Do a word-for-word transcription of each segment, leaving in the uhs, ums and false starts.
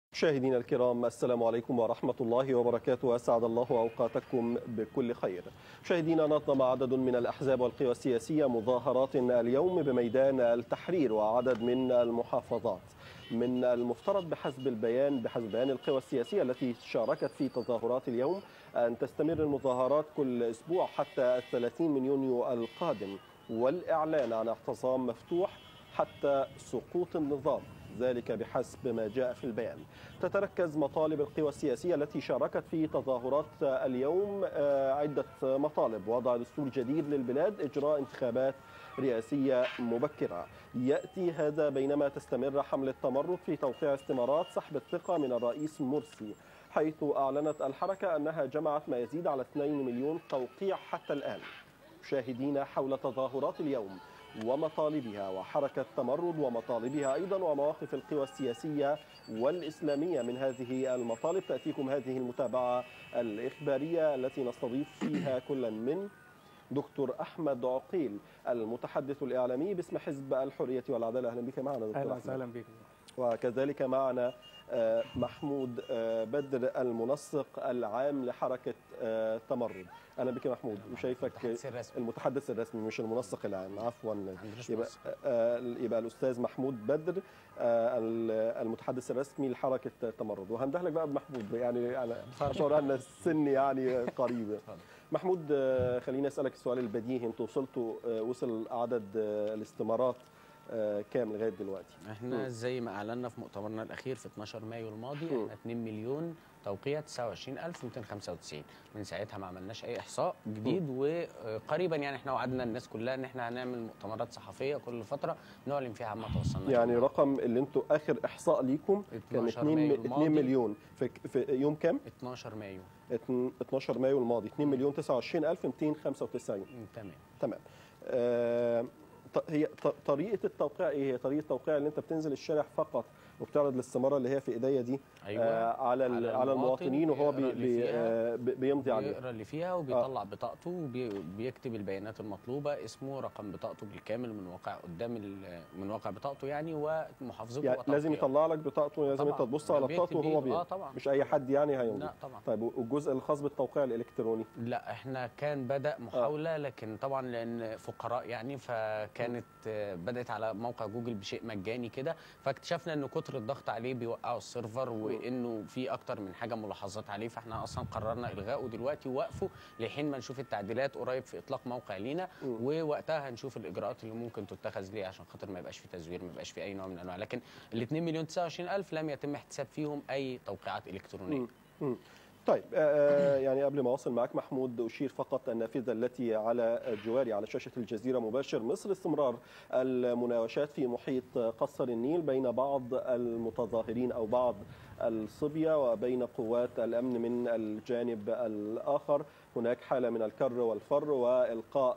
مشاهدينا الكرام، السلام عليكم ورحمة الله وبركاته. أسعد الله أوقاتكم بكل خير. مشاهدينا، نظم عدد من الأحزاب والقوى السياسية مظاهرات اليوم بميدان التحرير وعدد من المحافظات. من المفترض بحسب البيان بحسب بيان القوى السياسية التي شاركت في تظاهرات اليوم أن تستمر المظاهرات كل أسبوع حتى الثلاثين من يونيو القادم، والإعلان عن اعتصام مفتوح حتى سقوط النظام، ذلك بحسب ما جاء في البيان. تتركز مطالب القوى السياسية التي شاركت في تظاهرات اليوم عدة مطالب: وضع دستور جديد للبلاد، إجراء انتخابات رئاسية مبكرة. يأتي هذا بينما تستمر حملة تمرد في توقيع استمارات سحب الثقة من الرئيس مرسي، حيث أعلنت الحركة أنها جمعت ما يزيد على اثنين مليون توقيع حتى الآن. مشاهدينا، حول تظاهرات اليوم ومطالبها وحركة تمرد ومطالبها أيضا ومواقف القوى السياسية والإسلامية من هذه المطالب، تأتيكم هذه المتابعة الإخبارية التي نستضيف فيها كلا من دكتور أحمد عقيل، المتحدث الإعلامي باسم حزب الحرية والعدالة. أهلا بك معنا دكتور. أهلا وسهلا بك. وكذلك معنا محمود بدر، المنسق العام لحركة تمرد. أهلا بك محمود. وشايفك المتحدث الرسمي مش المنسق العام، عفوا. يبقى, يبقى الأستاذ محمود بدر المتحدث الرسمي لحركة تمرد. وهندهلك بقى بمحمود، يعني أشعر أن السن يعني قريب. محمود، خليني أسألك السؤال البديهي. أنتوا وصلتوا وصل عدد الاستمارات كام لغايه دلوقتي؟ احنا زي ما اعلنا في مؤتمرنا الاخير في اثناشر مايو الماضي، م. احنا اثنين مليون توقيع، تسعة وعشرين ألف ومئتين وخمسة وتسعين. من ساعتها ما عملناش اي احصاء جديد، م. وقريبا يعني احنا وعدنا الناس كلها ان احنا هنعمل مؤتمرات صحفيه كل فتره نعلن فيها عما توصلنا. يعني رقم اللي انتوا اخر احصاء ليكم كان اثنين مليون في, في يوم كام؟ اثناشر مايو. اثناشر مايو الماضي اثنين مليون تسعة وعشرين ألف ومئتين وخمسة وتسعين. تمام تمام. آه هي طريقه التوقيع ايه؟ هي طريقه التوقيع اللي انت بتنزل الشارع فقط وبتعرض الاستماره اللي هي في ايديا دي، أيوة. آه على على, على المواطنين، وهو بي بي آه بيمضي عليه، بيقرا اللي فيها وبيطلع آه. بطاقته وبيكتب البيانات المطلوبه، اسمه، رقم بطاقته بالكامل من واقع قدام من واقع بطاقته يعني، ومحافظته. يعني لازم يطلع لك بطاقته، لازم انت تبص على بطاقته وهو بيمضي. اه طبعا، مش اي حد يعني هيمضي. لا طبعا. طيب والجزء الخاص بالتوقيع الالكتروني؟ لا، احنا كان بدا محاوله، لكن طبعا لان فقراء يعني، فكانت بدات على موقع جوجل بشيء مجاني كده، فاكتشفنا ان كتر الضغط عليه بيوقعوا السيرفر، وانه في اكتر من حاجه ملاحظات عليه، فاحنا اصلا قررنا الغائه دلوقتي ووقفه لحين ما نشوف التعديلات قريب في اطلاق موقع لينا، ووقتها هنشوف الاجراءات اللي ممكن تتخذ ليه عشان خاطر ما يبقاش في تزوير، ما يبقاش في اي نوع من انواع. لكن ال اثنين مليون تسعة وعشرين ألف لم يتم احتساب فيهم اي توقيعات الكترونيه. م. طيب، آه يعني قبل ما أواصل معك محمود، أشير فقط النافذة التي على جواري على شاشة الجزيرة مباشر. مصر استمرار المناوشات في محيط قصر النيل بين بعض المتظاهرين أو بعض الصبية وبين قوات الأمن من الجانب الآخر. هناك حالة من الكر والفر وإلقاء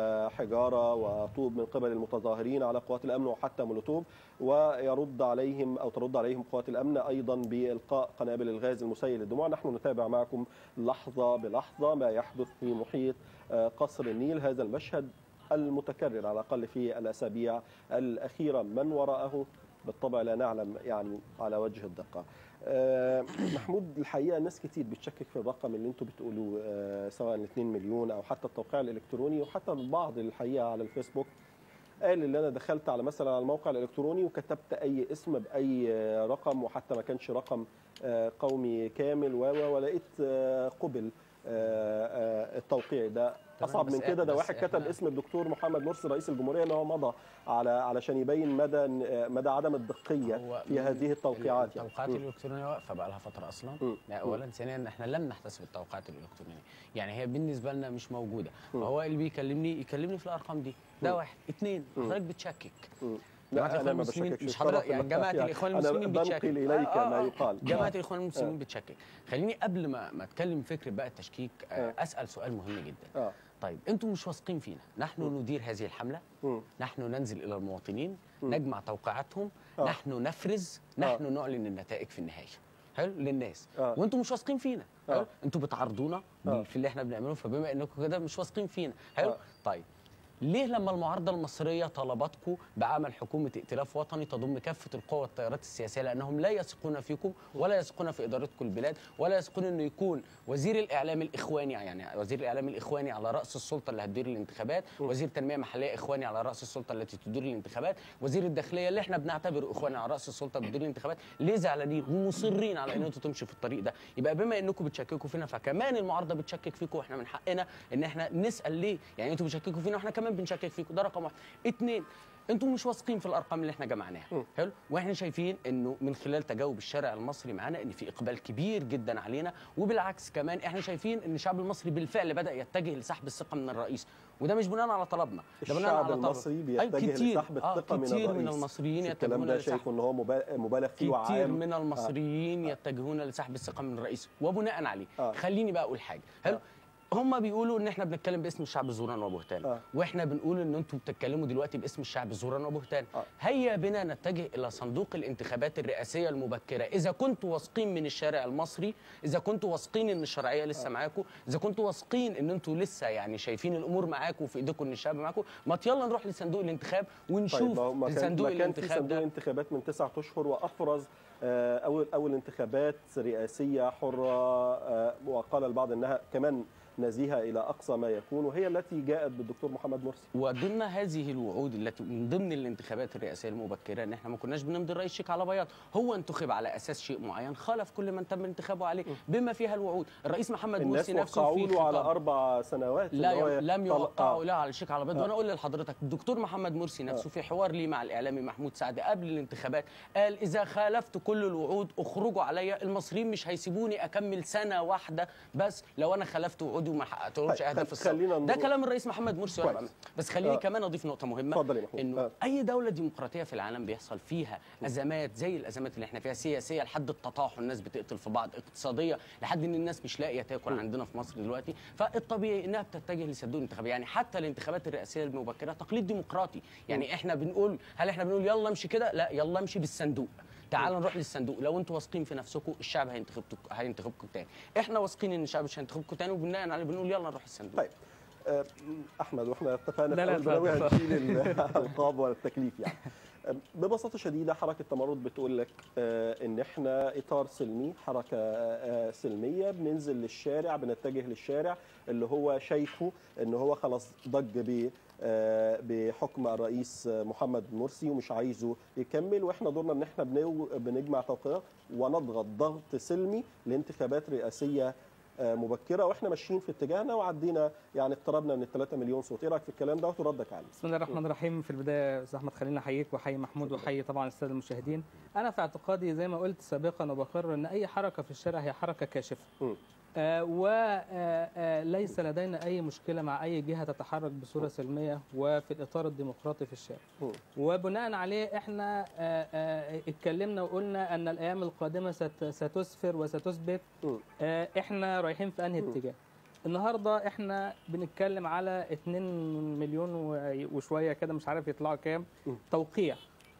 حجارة وطوب من قبل المتظاهرين على قوات الأمن وحتى مولوتوب، ويرد عليهم أو ترد عليهم قوات الأمن أيضا بإلقاء قنابل الغاز المسيل للدموع. نحن نتابع معكم لحظة بلحظة ما يحدث في محيط قصر النيل، هذا المشهد المتكرر على الأقل في الأسابيع الأخيرة. من وراءه بالطبع لا نعلم يعني على وجه الدقة. أه محمود، الحقيقة ناس كتير بتشكك في الرقم اللي انتم بتقولوه، أه سواء الاثنين مليون أو حتى التوقيع الإلكتروني، وحتى البعض الحقيقة على الفيسبوك قال اللي أنا دخلت على مثلا على الموقع الإلكتروني وكتبت أي اسم بأي رقم، وحتى ما كانش رقم أه قومي كامل ولقيت أه قبل أه التوقيع ده. اصعب من كده، ده واحد كتب اسم الدكتور محمد مرسي رئيس الجمهوريه ان هو مضى على علشان يبين مدى مدى عدم الدقيه في هذه التوقيعات. يعني التوقيعات الالكترونيه واقفه بقى لها فتره اصلا. يعني اولا، ثانيا احنا لم نحتسب التوقيعات الالكترونيه، يعني هي بالنسبه لنا مش موجوده. فهو اللي بيكلمني يكلمني في الارقام دي. ده واحد. اثنين، حضرتك بتشكك. لا أنا ما بشككش، مش حضرتك يعني جماعه الاخوان المسلمين بتشكك. أنا بنقل اليك ما يقال. جماعه الاخوان المسلمين بتشكك. خليني قبل ما ما اتكلم فكره بقى التشكيك اسال سؤال مهم جدا. طيب انتم مش واثقين فينا؟ نحن م. ندير هذه الحمله، م. نحن ننزل الى المواطنين، م. نجمع توقيعاتهم، آه. نحن نفرز، نحن آه. نعلن النتائج في النهايه. حلو للناس. آه. وانتم مش واثقين فينا. آه. حلو، انتم بتعرضونا آه. في اللي احنا بنعمله، فبما انكم كده مش واثقين فينا. حلو. آه. طيب ليه لما المعارضه المصريه طلبتكم بعمل حكومه ائتلاف وطني تضم كافه القوى والتيارات السياسيه لانهم لا يثقون فيكم ولا يثقون في ادارتكم البلاد ولا يثقون انه يكون وزير الاعلام الاخواني، يعني وزير الاعلام الاخواني على راس السلطه اللي هتدير الانتخابات، وزير تنميه محليه اخواني على راس السلطه التي تدير الانتخابات، وزير الداخليه اللي احنا بنعتبره اخواني على راس السلطه بتدير الانتخابات، ليه زعلانين ومصرين على ان انتوا تمشوا في الطريق ده؟ يبقى بما انكم بتشككوا فينا فكمان المعارضه بتشكك فيكم، واحنا من حقنا ان احنا نسال ليه؟ يعني انتوا بتشككوا فينا واحنا كمان بنشكك فيكم، ده رقم واحد. اتنين، انتوا مش واثقين في الارقام اللي احنا جمعناها، حلو؟ واحنا شايفين انه من خلال تجاوب الشارع المصري معانا ان في اقبال كبير جدا علينا، وبالعكس كمان احنا شايفين ان الشعب المصري بالفعل بدا يتجه لسحب الثقه من الرئيس، وده مش بناء على طلبنا، ده بناء على الشعب المصري بيتجه لسحب الثقه من الرئيس. كتير من المصريين يتجهون لسحب، شايف ان هو مبالغ فيه وعام. كتير من المصريين آه. يتجهون لسحب الثقه من الرئيس، وبناء عليه آه. خليني بقى اقول حاجه، حلو؟ آه. هم بيقولوا ان احنا بنتكلم باسم الشعب زورا وبهتان، آه. واحنا بنقول ان انتم بتتكلموا دلوقتي باسم الشعب زورا وبهتان. آه. هيا بنا نتجه الى صندوق الانتخابات الرئاسيه المبكره، اذا كنتوا واثقين من الشارع المصري، اذا كنتوا واثقين ان الشرعيه لسه آه. معاكم، اذا كنتوا واثقين ان انتم لسه يعني شايفين الامور معاكم وفي ايديكم ان الشعب معاكم، ما يلا نروح لصندوق الانتخاب ونشوف. طيب صندوق الانتخاب صندوق ده انتخابات من تسعة اشهر وافرز اول اول انتخابات رئاسيه حره، وقال البعض انها كمان نزيهة إلى أقصى ما يكون، وهي التي جاءت بالدكتور محمد مرسي. وضمن هذه الوعود التي من ضمن الانتخابات الرئاسية المبكرة ان احنا ما كناش بنمضي الرئيس شيك على بياض، هو انتخب على اساس شيء معين خالف كل من تم انتخابه عليه بما فيها الوعود. الرئيس محمد مرسي نفسه في له على اربع سنوات لا لم يوقعوا له على الشيك على بياض. آه. وانا اقول لحضرتك الدكتور محمد مرسي نفسه آه. في حوار لي مع الاعلامي محمود سعد قبل الانتخابات قال اذا خالفت كل الوعود اخرجوا عليا، المصريين مش هيسيبوني اكمل سنة واحدة بس لو انا خالفت وعودي وما حققتهمش اهداف الصالح. ده كلام الرئيس محمد مرسي ورقم. بس خليني آه. كمان اضيف نقطه مهمه، انه آه. اي دوله ديمقراطيه في العالم بيحصل فيها ازمات زي الازمات اللي احنا فيها، سياسيه لحد التطاحن، الناس بتقتل في بعض، اقتصاديه لحد ان الناس مش لاقيه تاكل م. عندنا في مصر دلوقتي، فالطبيعي انها بتتجه لصندوق الانتخاب. يعني حتى الانتخابات الرئاسيه المبكره تقليد ديمقراطي، يعني م. احنا بنقول هل احنا بنقول يلا امشي كده؟ لا، يلا امشي بالصندوق، تعال نروح للصندوق. لو انتوا واثقين في نفسكم الشعب هينتخبكم هينتخبكم تاني، احنا واثقين ان الشعب مش هينتخبكم تاني، وبناء عليه بنقول يلا نروح الصندوق. طيب احمد، واحنا اتفقنا في البدايه هنشيل الالقاب والتكليف. يعني ببساطه شديده حركه تمرد بتقول لك ان احنا اطار سلمي، حركه سلميه، بننزل للشارع، بنتجه للشارع اللي هو شايفه ان هو خلاص ضج ب بحكم الرئيس محمد مرسي ومش عايزه يكمل، واحنا دورنا ان احنا بنجمع توقيعات ونضغط ضغط سلمي لانتخابات رئاسيه مبكره، واحنا ماشيين في اتجاهنا وعدينا يعني اقتربنا من الثلاثة مليون صوت. ايه رايك في الكلام ده وتردك عليه؟ بسم الله الرحمن الرحيم. في البدايه استاذ احمد خلينا احييك واحيي محمود واحيي طبعا الساده المشاهدين. انا في اعتقادي زي ما قلت سابقا وبقرر ان اي حركه في الشارع هي حركه كاشفه. م. آه وليس آه لدينا أي مشكلة مع أي جهة تتحرك بصورة سلمية وفي الإطار الديمقراطي في الشارع. وبناء عليه إحنا آه آه اتكلمنا وقلنا أن الأيام القادمة ست ستسفر وستثبت آه إحنا رايحين في أنهي اتجاه. النهاردة إحنا بنتكلم على اتنين مليون وشوية كده، مش عارف يطلعوا كام توقيع،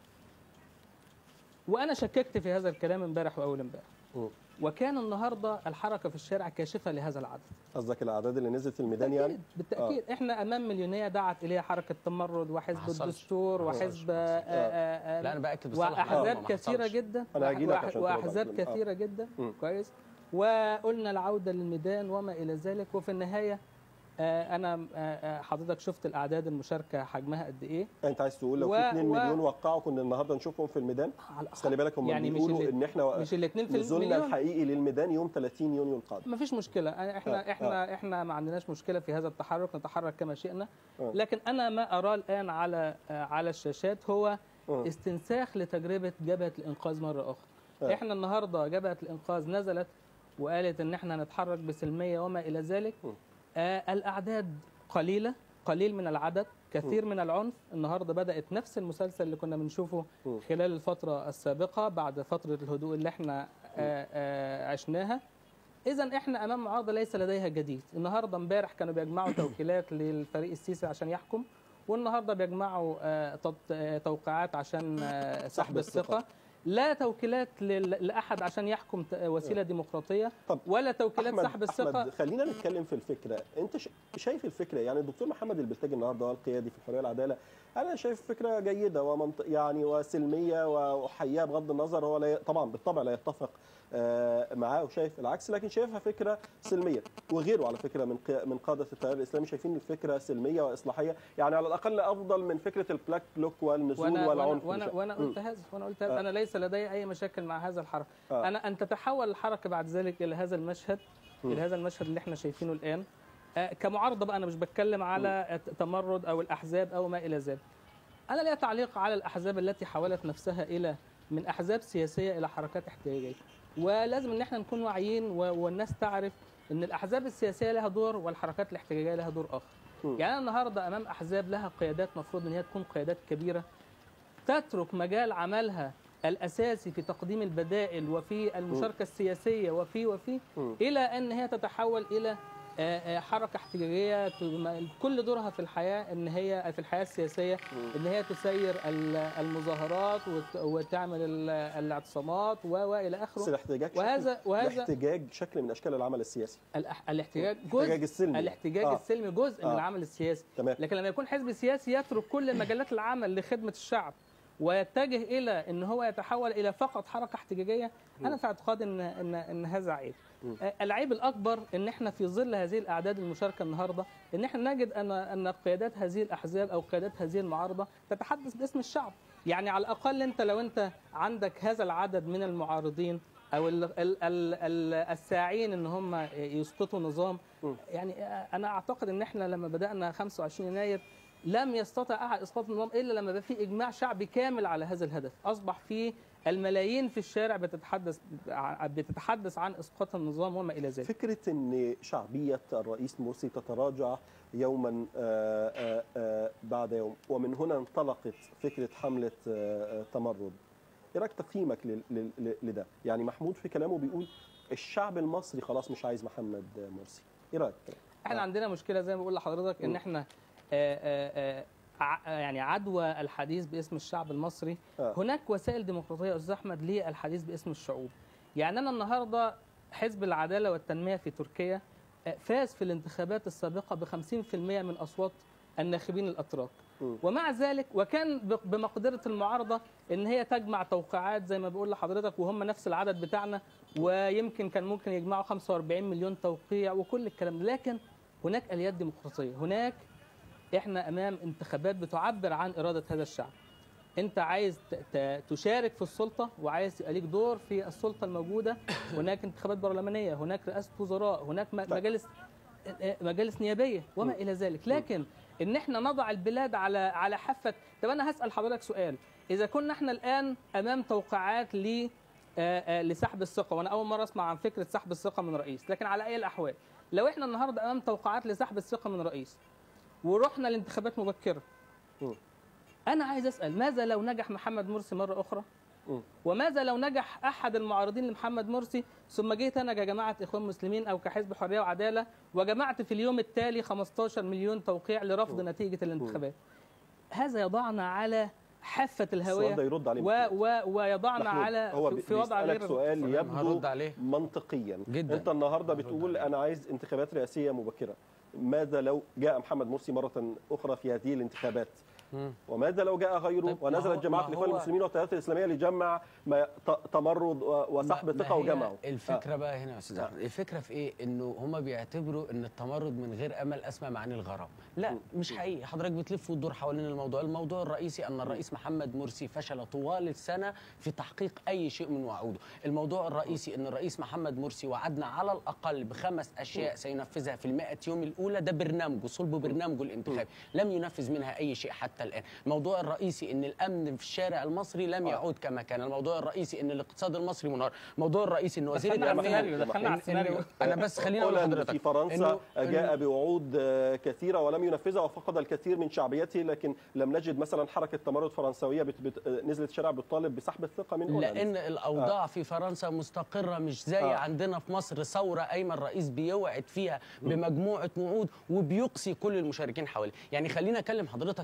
وأنا شككت في هذا الكلام امبارح وأول امبارح، وكان النهارده الحركه في الشارع كاشفه لهذا العدد. قصدك الاعداد اللي نزلت في الميدان يعني؟ بالتاكيد آه. احنا امام مليونيه دعت اليها حركه تمرد وحزب الدستور وحزب آآ آآ لا انا باكد واحزاب آه. كثيره جدا واحزاب كثيره آه. جدا م. كويس، وقلنا العوده للميدان وما الى ذلك. وفي النهايه انا حضرتك شفت الاعداد المشاركه حجمها قد ايه. انت عايز تقول لو و... في اتنين مليون وقعوا كنا النهارده نشوفهم في الميدان؟ بس خلي بالك هم يعني بيقولوا ان احنا مش الاثنين في نزولنا الحقيقي للميدان يوم ثلاثين يونيو القادم. مفيش مشكله، احنا آه. احنا آه. احنا ما عندناش مشكله في هذا التحرك، نتحرك كما شئنا. آه. لكن انا ما اراه الان على على الشاشات هو آه. استنساخ لتجربه جبهه الانقاذ مره اخرى. آه. احنا النهارده جبهه الانقاذ نزلت وقالت ان احنا هنتحرك بسلميه وما الى ذلك. آه. آه الاعداد قليله، قليل من العدد، كثير من العنف. النهارده بدات نفس المسلسل اللي كنا بنشوفه خلال الفتره السابقه بعد فتره الهدوء اللي احنا آآ آآ عشناها. اذا احنا امام معارضه ليس لديها جديد. النهارده امبارح كانوا بيجمعوا توكيلات للفريق السيسي عشان يحكم، والنهارده بيجمعوا توقيعات عشان سحب الثقه. لا توكيلات لاحد عشان يحكم وسيله ديمقراطيه ولا توكيلات أحمد سحب الثقه. أحمد خلينا نتكلم في الفكره، انت شايف الفكره يعني الدكتور محمد البلتاجي النهارده القيادي في الحريه والعداله، انا شايف فكره جيده ومنطق يعني وسلميه واحييها بغض النظر، هو لا طبعا بالطبع لا يتفق معاه وشايف العكس، لكن شايفها فكره سلميه، وغيره على فكره من من قاده التيار الاسلامي شايفين الفكره سلميه واصلاحيه، يعني على الاقل افضل من فكره البلاك بلوك والنزول وأنا والعنف. وانا وانا قلت هذا وانا قلت هذا. انا ليس لدي اي مشاكل مع هذا الحركه. آه. انا ان تتحول الحركه بعد ذلك الى هذا المشهد م. الى هذا المشهد اللي احنا شايفينه الان آه كمعارضه بقى، انا مش بتكلم على التمرد او الاحزاب او ما الى ذلك. انا لا تعليق على الاحزاب التي حولت نفسها الى من احزاب سياسيه الى حركات احتجاجيه، ولازم ان احنا نكون واعيين والناس تعرف ان الاحزاب السياسيه لها دور والحركات الاحتجاجيه لها دور اخر. م. يعني انا النهارده امام احزاب لها قيادات مفروض ان هي تكون قيادات كبيره تترك مجال عملها الأساسي في تقديم البدائل وفي المشاركة السياسية وفي وفي م. إلى أن هي تتحول إلى حركة احتجاجية كل دورها في الحياة ان هي في الحياة السياسية ان هي تسير المظاهرات وتعمل الاعتصامات والى اخره. الاحتجاج وهذا وهذا الاحتجاج شكل من اشكال العمل السياسي. الاحتجاج جزء الاحتجاج السلمي الاحتجاج آه. السلمي جزء آه. من العمل السياسي. تمام. لكن لما يكون حزب سياسي يترك كل مجالات العمل لخدمة الشعب ويتجه الى ان هو يتحول الى فقط حركه احتجاجيه، انا في اعتقادي ان ان ان هذا عيب. العيب الاكبر ان احنا في ظل هذه الاعداد المشاركه النهارده ان احنا نجد ان ان قيادات هذه الاحزاب او قيادات هذه المعارضه تتحدث باسم الشعب. يعني على الاقل انت لو انت عندك هذا العدد من المعارضين او ال ال ال ال الساعين ان هم يسقطوا نظام، يعني انا اعتقد ان احنا لما بدانا خمسة وعشرين يناير لم يستطع احد اسقاط النظام الا لما بقى في اجماع شعبي كامل على هذا الهدف. اصبح في الملايين في الشارع بتتحدث بتتحدث عن اسقاط النظام وما الى ذلك. فكره ان شعبيه الرئيس مرسي تتراجع يوما آآ آآ بعد يوم، ومن هنا انطلقت فكره حمله تمرد. ايه رايك تقييمك لده؟ يعني محمود في كلامه بيقول الشعب المصري خلاص مش عايز محمد مرسي. ايه رايك؟ احنا آه. عندنا مشكله زي ما بقول لحضرتك ان احنا آآ آآ يعني عدوى الحديث باسم الشعب المصري. آه. هناك وسائل ديمقراطيه يا استاذ احمد للحديث باسم الشعوب. يعني انا النهارده حزب العداله والتنميه في تركيا فاز في الانتخابات السابقه ب خمسين بالمئة من اصوات الناخبين الاتراك، م. ومع ذلك وكان بمقدره المعارضه ان هي تجمع توقيعات زي ما بقول لحضرتك وهم نفس العدد بتاعنا، ويمكن كان ممكن يجمعوا خمسة وأربعين مليون توقيع وكل الكلام ده. لكن هناك اليات ديمقراطيه، هناك احنا امام انتخابات بتعبر عن اراده هذا الشعب. انت عايز تشارك في السلطه وعايز يبقى ليك دور في السلطه الموجوده، هناك انتخابات برلمانيه، هناك رئاسه وزراء، هناك مجالس مجالس نيابيه وما الى ذلك. لكن ان احنا نضع البلاد على على حافه. طب انا هسال حضرتك سؤال، اذا كنا احنا الان امام توقيعات ل لسحب الثقه، وانا اول مره اسمع عن فكره سحب الثقه من رئيس، لكن على اي الاحوال لو احنا النهارده امام توقيعات لسحب الثقه من رئيس ورحنا لانتخابات مبكره، انا عايز اسال ماذا لو نجح محمد مرسي مره اخرى؟ وماذا لو نجح احد المعارضين لمحمد مرسي ثم جيت انا كجماعه اخوان مسلمين او كحزب حريه وعداله وجمعت في اليوم التالي خمستاشر مليون توقيع لرفض نتيجه الانتخابات؟ هذا يضعنا على حافه الهويه يرد عليه و و ويضعنا على هو في وضع غير سؤال يبدو منطقيا جدا. انت النهارده بتقول انا عايز انتخابات رئاسيه مبكره، ماذا لو جاء محمد مرسي مرة أخرى في هذه الانتخابات؟ مم. وماذا لو جاء غيره؟ طيب ونزلت جماعة الإخوان المسلمين والتيارات الإسلامية لجمع تمرد وسحب ثقة وجمعوا. الفكرة آه. بقى هنا يا أستاذ أحمد، الفكرة في إيه؟ إنه هم بيعتبروا إن التمرد من غير أمل أسمى معاني الغرام. لا مم. مش حقيقي، حضرتك بتلف وتدور حوالين الموضوع، الموضوع الرئيسي أن الرئيس محمد مرسي فشل طوال السنة في تحقيق أي شيء من وعوده، الموضوع الرئيسي أن الرئيس محمد مرسي وعدنا على الأقل بخمس أشياء سينفذها في المائة يوم الأولى، ده برنامجه صلب برنامجه الانتخابي، لم ينفذ منها أي شيء حتى الآن. الموضوع الرئيسي ان الامن في الشارع المصري لم يعود كما كان، الموضوع الرئيسي ان الاقتصاد المصري منهار، الموضوع الرئيسي ان وزير الامن دخلنا على السيناريو. انا بس خليني اقول لحضرتك في فرنسا جاء بوعود كثيره ولم ينفذها وفقد الكثير من شعبيته، لكن لم نجد مثلا حركه تمرد فرنسويه بت بت نزلت الشارع بتطالب بسحب الثقه من هولندا، لان الاوضاع آه. في فرنسا مستقره مش زي آه. عندنا في مصر ثوره قايمه الرئيس بيوعد فيها بمجموعه وعود وبيقصي كل المشاركين حواليه. يعني خلينا اكلم حضرتك يا استاذنا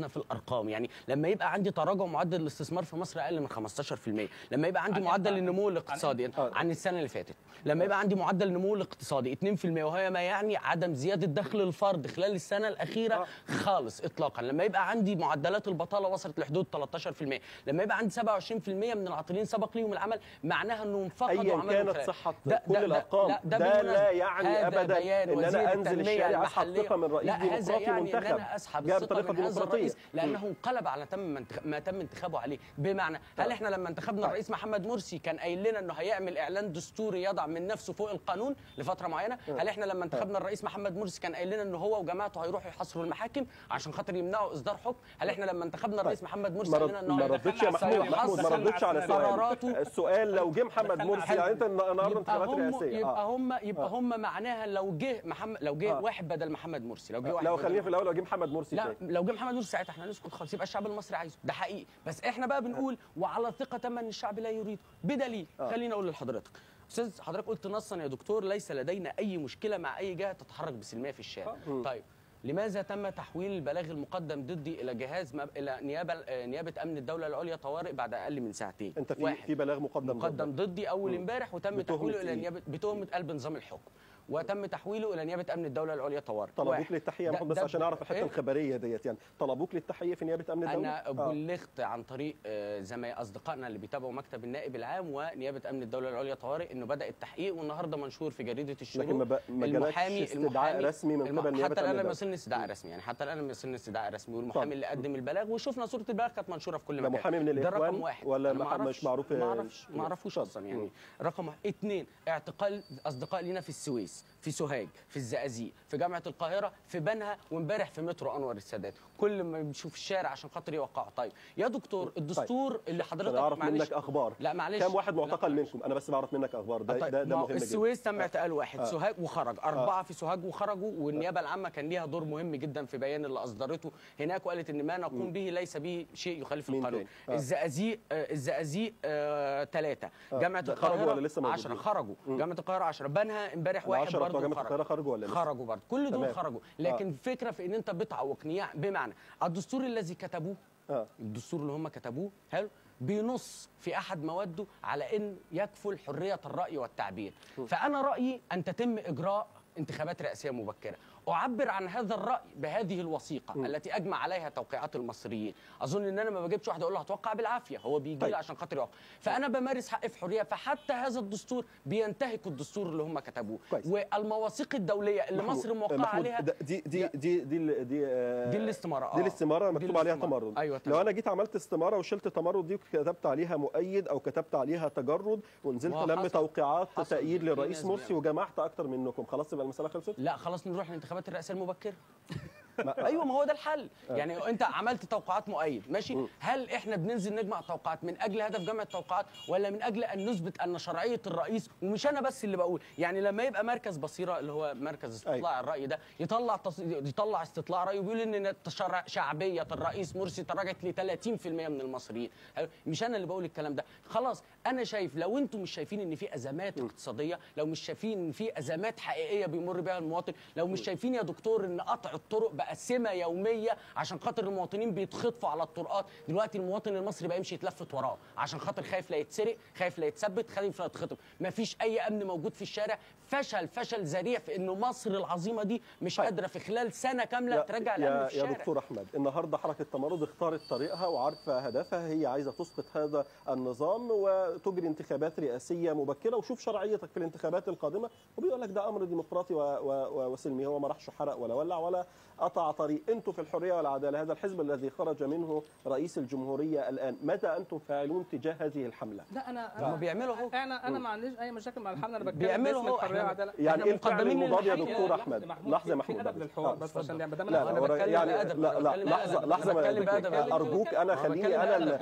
ركزنا في الارقام، يعني لما يبقى عندي تراجع معدل الاستثمار في مصر اقل من خمستاشر في المية، لما يبقى عندي معدل النمو الاقتصادي عن السنه اللي فاتت، لما يبقى عندي معدل النمو الاقتصادي اتنين في المية وهي ما يعني عدم زياده دخل الفرد خلال السنه الاخيره خالص اطلاقا، لما يبقى عندي معدلات البطاله وصلت لحدود تلتاشر في المية، لما يبقى عندي سبعة وعشرين في المية من العاطلين سبق ليهم العمل، معناها انهم فقدوا عملهم. ايا كانت صحه كل الارقام ده, ده, ده لا يعني ابدا ان انا انزل الشارع اسحب ثقه من رئيس ديمقراطي يعني منتخب. ان انا اسحب الثقه من هذا الرئيس لانه انقلب على تم ما تم انتخابه عليه. بمعنى هل احنا لما انتخبنا الرئيس محمد مرسي كان قايل لنا انه هيعمل اعلان دستوري يضع من نفسه فوق القانون لفتره معينه؟ هل احنا لما انتخبنا الرئيس محمد مرسي كان قايل لنا انه هو وجماعته هيروحوا يحاصروا المحاكم عشان خاطر يمنعوا اصدار حكم؟ هل احنا لما انتخبنا الرئيس محمد مرسي قال لنا انه ما ردتش يا محمود محمود ما ردتش على السؤال. السؤال لو جه محمد مرسي يعني انت النهارده انتخابات رئاسيه يبقى هم يبقى هم معناها لو جه محمد لو جه واحد بدل محمد مرسي، لو جه واحد لو خلينا في الاول لو جه محمد مرسي لا لو جه محمد مرسي ساعتها احنا نسكت خالص، يبقى الشعب المصري عايزه، ده حقيقي، بس احنا بقى بنقول وعلى ثقه تامه ان الشعب لا يريده، بدليل خليني اقول لحضرتك استاذ، حضرتك قلت نصا يا دكتور ليس لدينا اي مشكله مع اي جهه تتحرك بسلميه في الشارع. طيب لماذا تم تحويل البلاغ المقدم ضدي الى جهاز مب... الى نيابه نيابه امن الدوله العليا طوارئ بعد اقل من ساعتين؟ انت في في بلاغ مقدم مقدم ضدي اول امبارح وتم تحويله الى نيابه بتهمه قلب نظام الحكم، وتم تحويله الى نيابه امن الدوله العليا طوارئ. طلبوك للتحيه محمود بس عشان اعرف الحته إيه؟ الخبريه ديت يعني طلبوك للتحيه في نيابه امن الدوله؟ انا بلغت آه. عن طريق زمايل اصدقائنا اللي بيتابعوا مكتب النائب العام ونيابه امن الدوله العليا طوارئ انه بدا التحقيق، والنهارده منشور في جريده الشروق. لكن ما, ما المحامي استدعاء رسمي من قبل نيابه حتى الان لم يصلني استدعاء رسمي، يعني حتى الان لم يصلني استدعاء رسمي، والمحامي اللي قدم البلاغ وشفنا صوره البلاغ كانت منشوره في كل مكان. ده محامي من الاخوان ده رقم واحد ولا مش معروف؟ ما اعرفش ما اعرفوش اصلا يعني. رقم اثنين اعتقال اصدقاء لينا في السويس، في سوهاج، في الزقازيق، في جامعه القاهره، في بنها، وامبارح في مترو انور السادات، كل ما بنشوف الشارع عشان خاطر يوقعوا. طيب يا دكتور الدستور طيب. اللي حضرتك اعرف منك اخبار. لا معلش كم واحد معتقل منكم؟ انا بس بعرف منك اخبار ده طيب. ده, ده مهم جدا. السويس تم اعتقال واحد، آه. سوهاج وخرج اربعه، آه. في سوهاج وخرجوا، والنيابه العامه كان ليها دور مهم جدا في بيان اللي اصدرته هناك، وقالت ان ما نقوم به ليس به شيء يخالف القانون. آه. الزقازيق آه الزقازيق ثلاثه، آه. جامعه القاهره ولا لسه عشرة خرجوا، جامعه القاهره عشرة، بنها امبارح واحد برضه جامعه القاهره خرجوا ولا لسه؟ خرجوا برضه، كل دول خرجوا، لكن الفكره آه. في ان انت بتعوقني، بمعنى الدستور الذي كتبوه آه. الدستور اللي هم كتبوه حلو بينص في احد مواده على ان يكفل حريه الراي والتعبير، م. فانا رايي ان تتم اجراء انتخابات رئاسيه مبكره، اعبر عن هذا الراي بهذه الوثيقه م. التي اجمع عليها توقيعات المصريين. اظن ان انا ما بجيبش واحد اقول له هتوقع بالعافيه، هو بيجي طيب. لي عشان خاطر يوقع، فانا بمارس حقي في حريه، فحتى هذا الدستور بينتهك الدستور اللي هم كتبوه كويس. والمواثيق الدوليه اللي محمود. مصر موقعه عليها دي دي دي دي دي, دي, آه دي الاستماره آه. دي الاستماره مكتوب عليها تمرد. أيوة لو انا جيت عملت استماره وشلت تمرد دي وكتبت عليها مؤيد او كتبت عليها تجرد ونزلت لم توقيعات تأييد للرئيس مرسي وجمعت اكتر منكم، خلاص يبقى المساله خلصت؟ لا خلاص نروح للانتخابات الرئاسيه المبكره. ايوه ما هو ده الحل، يعني انت عملت توقعات مؤيد ماشي، هل احنا بننزل نجمع توقعات من اجل هدف جمع التوقعات ولا من اجل ان نثبت ان شرعيه الرئيس؟ ومش انا بس اللي بقول، يعني لما يبقى مركز بصيره اللي هو مركز استطلاع الراي ده يطلع تص... يطلع استطلاع راي ويقول ان شعبيه الرئيس مرسي تراجعت ل ثلاثين في المية من المصريين، مش انا اللي بقول الكلام ده، خلاص انا شايف لو انتم مش شايفين ان في ازمات اقتصاديه، لو مش شايفين ان في ازمات حقيقيه بيمر بها المواطن، لو مش شايفين يا دكتور ان قطع الطرق بقى سمه يوميه عشان خاطر المواطنين بيتخطفوا على الطرقات، دلوقتي المواطن المصري بقى يمشي يتلفت وراه عشان خاطر خايف لا يتسرق، خايف لا يتثبت، خايف لا يتخطف، مفيش اي امن موجود في الشارع، فشل فشل ذريع في انه مصر العظيمه دي مش قادره في خلال سنه كامله ترجع الامن في الشارع. يا دكتور احمد، النهارده حركه تمرد اختارت طريقها وعارفه هدفها، هي عايزه تسقط هذا النظام وتجري انتخابات رئاسيه مبكره وشوف شرعيتك في الانتخابات القادمه، وبيقول لك ده امر ديمقراطي وسلمي، هو ما راحش حرق ولا ولع ولا قطع طريق. انتم في الحريه والعداله هذا الحزب الذي خرج منه رئيس الجمهوريه الان، متى انتم فاعلون تجاه هذه الحمله؟ لا انا انا بيعملوا اهو، انا انا ما عنديش اي مشاكل مع الحمله، انا بتكلم بيعملوا باسم الحريه والعداله. يعني ايه الفعل المضاد يا دكتور احمد؟ لحظه يا محمود ادب للحوار بس عشان يعني بدل انا بتكلم يعني لا لا لحظه لحظه ارجوك، انا خليني انا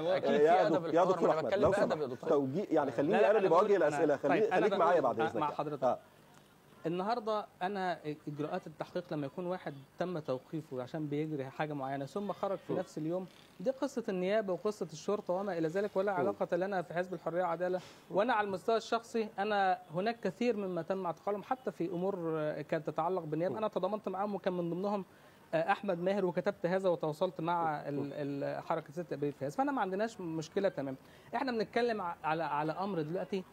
يا دكتور احمد لو سمحت توجيه، يعني خليني انا اللي بوجه الاسئله، خليك معايا بعد اذنك مع حضرتك. النهارده انا اجراءات التحقيق لما يكون واحد تم توقيفه عشان بيجري حاجه معينه ثم خرج في نفس اليوم، دي قصه النيابه وقصه الشرطه وما الى ذلك، ولا علاقه لنا في حزب الحريه والعداله. وانا على المستوى الشخصي انا هناك كثير مما تم اعتقالهم حتى في امور كانت تتعلق بالنيابه، انا تضامنت معاهم وكان من ضمنهم احمد ماهر وكتبت هذا وتواصلت مع حركه ستة ابريل في هذا، فانا ما عندناش مشكله تمام. احنا بنتكلم على على امر دلوقتي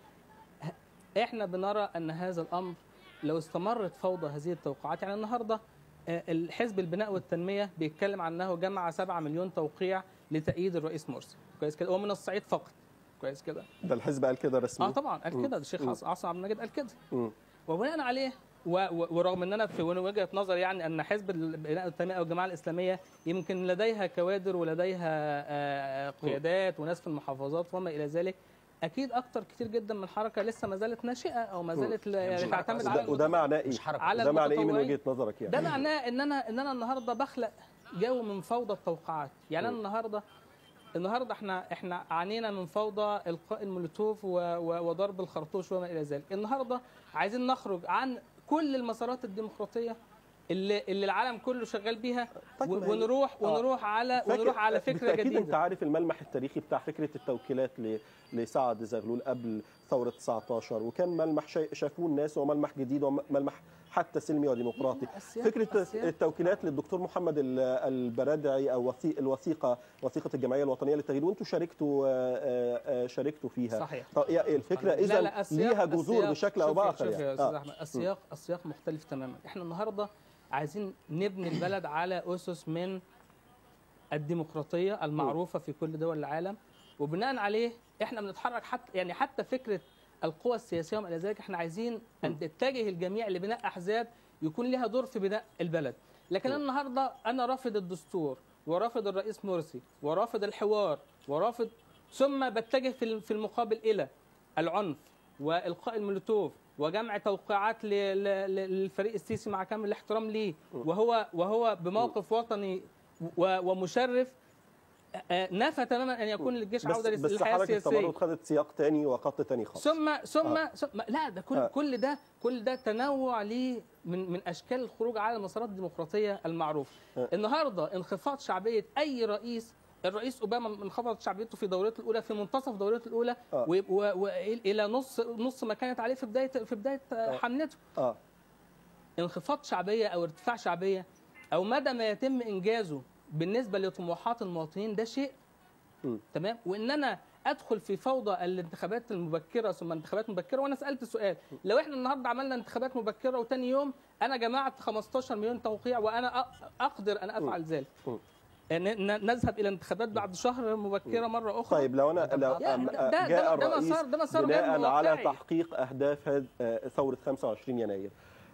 احنا بنرى ان هذا الامر لو استمرت فوضى هذه التوقيعات، يعني النهارده الحزب البناء والتنميه بيتكلم عن انه جمع سبعة مليون توقيع لتأييد الرئيس مرسي، كويس كده، هو من الصعيد فقط، كويس كده. ده الحزب قال كده رسمي؟ اه طبعا قال كده، الشيخ عاصم عبد المجيد قال كده. وبناء عليه ورغم ان انا في وجهه نظري يعني ان حزب البناء والتنميه او الجماعه الاسلاميه يمكن لديها كوادر ولديها قيادات وناس في المحافظات وما الى ذلك، اكيد اكتر كتير جدا من الحركه لسه ما زالت ناشئه او ما زالت يعني تعتمد على وده معناه ايه؟ على ده معناه ايه من وجهه نظرك يعني؟ ده معناه ان انا ان انا النهارده بخلق جو من فوضى التوقعات، يعني انا النهارده النهارده احنا احنا عانينا من فوضى القاء المولوتوف وضرب الخرطوش وما الى ذلك، النهارده عايزين نخرج عن كل المسارات الديمقراطيه اللي اللي العالم كله شغال بيها، طيب ونروح ونروح على ونروح على فكره بالتأكيد جديده. انت عارف الملمح التاريخي بتاع فكره التوكيلات لسعد زغلول قبل ثوره تسعة عشر، وكان ملمح شافوه الناس وملمح جديد وملمح حتى سلمي وديمقراطي. فكره التوكيلات للدكتور محمد البرادعي او الوثيقه وثيقه الجمعيه الوطنيه للتغيير، وانتم شاركتوا شاركتوا فيها. صحيح. الفكره اذا ليها جذور بشكل او باخر. شوف يا استاذ احمد، السياق السياق مختلف تماما. احنا النهارده عايزين نبني البلد على أسس من الديمقراطية المعروفة في كل دول العالم، وبناء عليه احنا بنتحرك حتى يعني حتى فكرة القوى السياسية وما إلى ذلك احنا عايزين أن تتجه الجميع لبناء أحزاب يكون لها دور في بناء البلد. لكن أنا النهارده أنا رافض الدستور ورافض الرئيس مرسي ورافض الحوار ورافض، ثم بتجه في المقابل إلى العنف والقاء المولوتوف وجمع توقيعات للفريق السيسي مع كامل الاحترام ليه، وهو وهو بموقف وطني ومشرف، نفى تماما ان يكون للجيش عوده للحياه السياسيه. بس حركه التمرد خدت سياق ثاني وخط ثاني خالص. ثم ثم, آه. ثم لا ده كل آه. كل ده كل ده تنوع ليه من من اشكال الخروج على المسارات الديمقراطيه المعروفه. آه. النهارده انخفاض شعبيه اي رئيس، الرئيس اوباما انخفضت شعبيته في دورته الاولى في منتصف دورته الاولى آه. والى نص نص ما كانت عليه في بدايه في بدايه آه. حملته. آه. انخفاض شعبيه او ارتفاع شعبيه او مدى ما يتم انجازه بالنسبه لطموحات المواطنين ده شيء م. تمام، وان انا ادخل في فوضى الانتخابات المبكره ثم انتخابات مبكره. وانا سالت سؤال، لو احنا النهارده عملنا انتخابات مبكره وثاني يوم انا جمعت خمستاشر مليون توقيع وانا اقدر ان افعل ذلك، نذهب الى انتخابات بعد شهر مبكره مره اخرى. طيب لو انا لو ده جاء ده الرئيس مسار ده مسار بناء على تحقيق اهداف ثوره خمسة وعشرين يناير،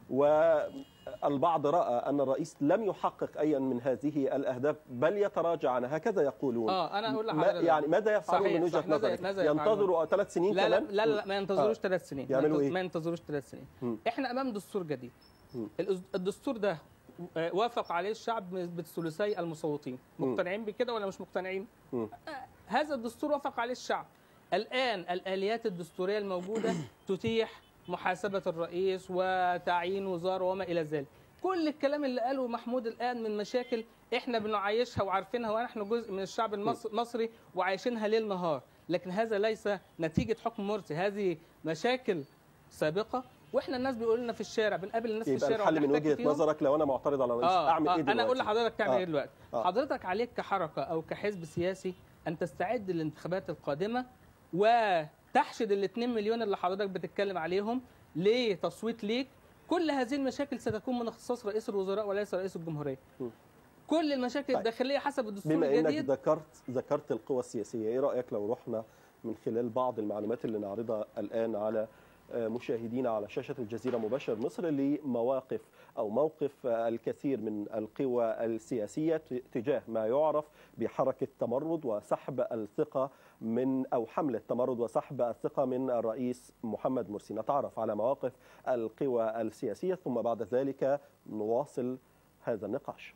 والبعض راى ان الرئيس لم يحقق اي من هذه الاهداف بل يتراجع عنها، هكذا يقولون. اه انا اقول لحضرتك يعني ماذا يفعلون من وجهه نظرك؟ ينتظروا ثلاث سنين لا كمان؟ لا لا, لا ما ينتظروش ثلاث آه. سنين. يعملوا ايه؟ ما ينتظروش ثلاث سنين. م. احنا امام دستور جديد. م. الدستور ده وافق عليه الشعب بثلثي المصوتين، مقتنعين بكده ولا مش مقتنعين؟ م. هذا الدستور وافق عليه الشعب. الان الاليات الدستوريه الموجوده تتيح محاسبه الرئيس وتعيين وزاره وما الى ذلك. كل الكلام اللي قاله محمود الان من مشاكل احنا بنعيشها وعارفينها ونحن جزء من الشعب المصري وعايشينها ليل نهار، لكن هذا ليس نتيجه حكم مرسي، هذه مشاكل سابقه، واحنا الناس بيقولوا لنا في الشارع، بنقابل الناس في الشارع. الحل من وجهه نظرك لو انا معترض على الرئيس آه اعمل آه ايه دلوقتي؟ انا اقول لحضرتك تعمل آه ايه دلوقتي؟ آه حضرتك عليك كحركه او كحزب سياسي ان تستعد للانتخابات القادمه وتحشد الاثنين مليون اللي حضرتك بتتكلم عليهم لتصويت ليك. كل هذه المشاكل ستكون من اختصاص رئيس الوزراء وليس رئيس الجمهوريه. م. كل المشاكل طيب. الداخليه حسب الدستور بما الجديد. بما انك ذكرت ذكرت القوى السياسيه، ايه رايك لو رحنا من خلال بعض المعلومات اللي نعرضها الان على مشاهدينا على شاشة الجزيرة مباشر مصر لمواقف أو موقف الكثير من القوى السياسية تجاه ما يعرف بحركة تمرد وسحب الثقة من أو حملة تمرد وسحب الثقة من الرئيس محمد مرسي. نتعرف على مواقف القوى السياسية ثم بعد ذلك نواصل هذا النقاش.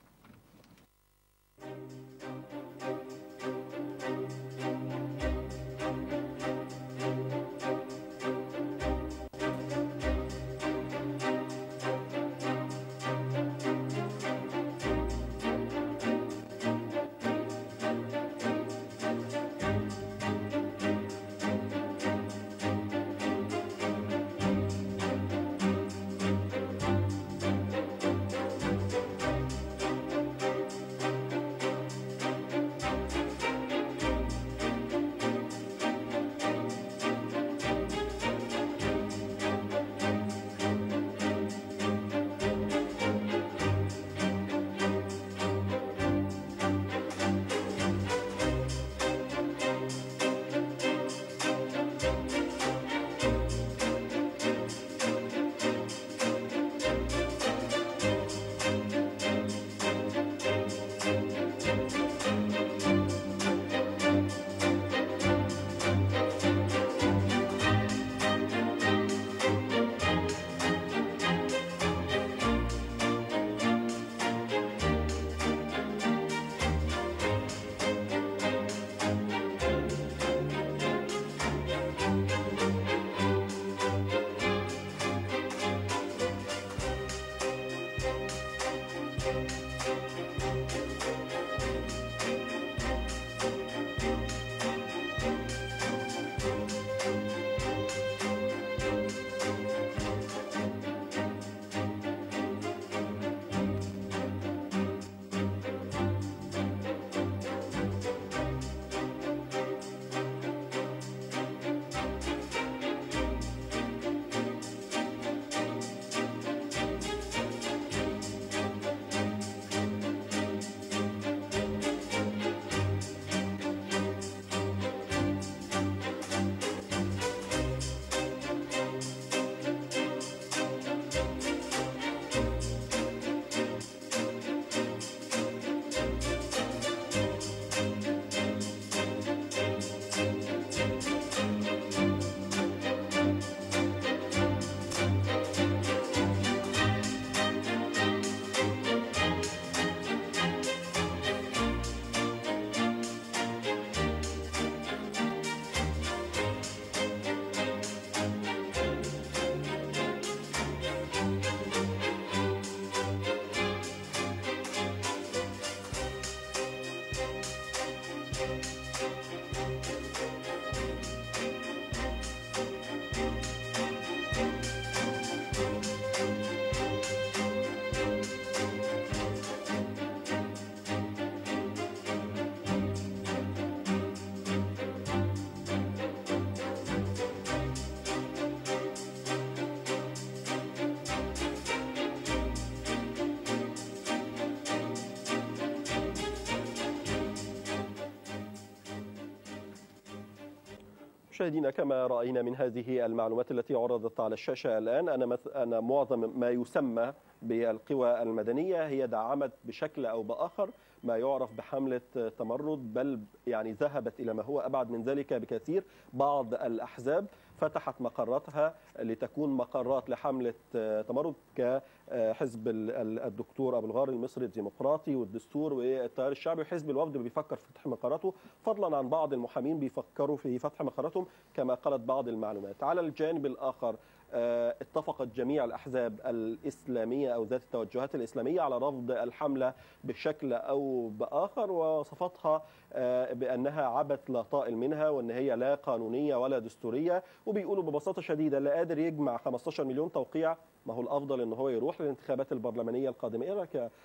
مشاهدينا، كما رأينا من هذه المعلومات التي عرضت على الشاشة الآن أن أن معظم ما يسمى بالقوى المدنية هي دعمت بشكل أو بآخر ما يعرف بحملة تمرد، بل يعني ذهبت إلى ما هو أبعد من ذلك بكثير. بعض الأحزاب فتحت مقراتها لتكون مقرات لحملة تمرد كحزب الدكتور أبو الغار المصري الديمقراطي والدستور والتيار الشعبي، وحزب الوفد بيفكر في فتح مقراته، فضلا عن بعض المحامين بيفكروا في فتح مقراتهم كما قالت بعض المعلومات. على الجانب الآخر اتفقت جميع الأحزاب الإسلامية أو ذات التوجهات الإسلامية على رفض الحملة بشكل أو بآخر، وصفتها بأنها عبث لا طائل منها، وأن هي لا قانونية ولا دستورية. وبيقولوا ببساطة شديدة اللي قادر يجمع خمستاشر مليون توقيع ما هو الأفضل أن هو يروح للانتخابات البرلمانية القادمة. إيه رأيك يا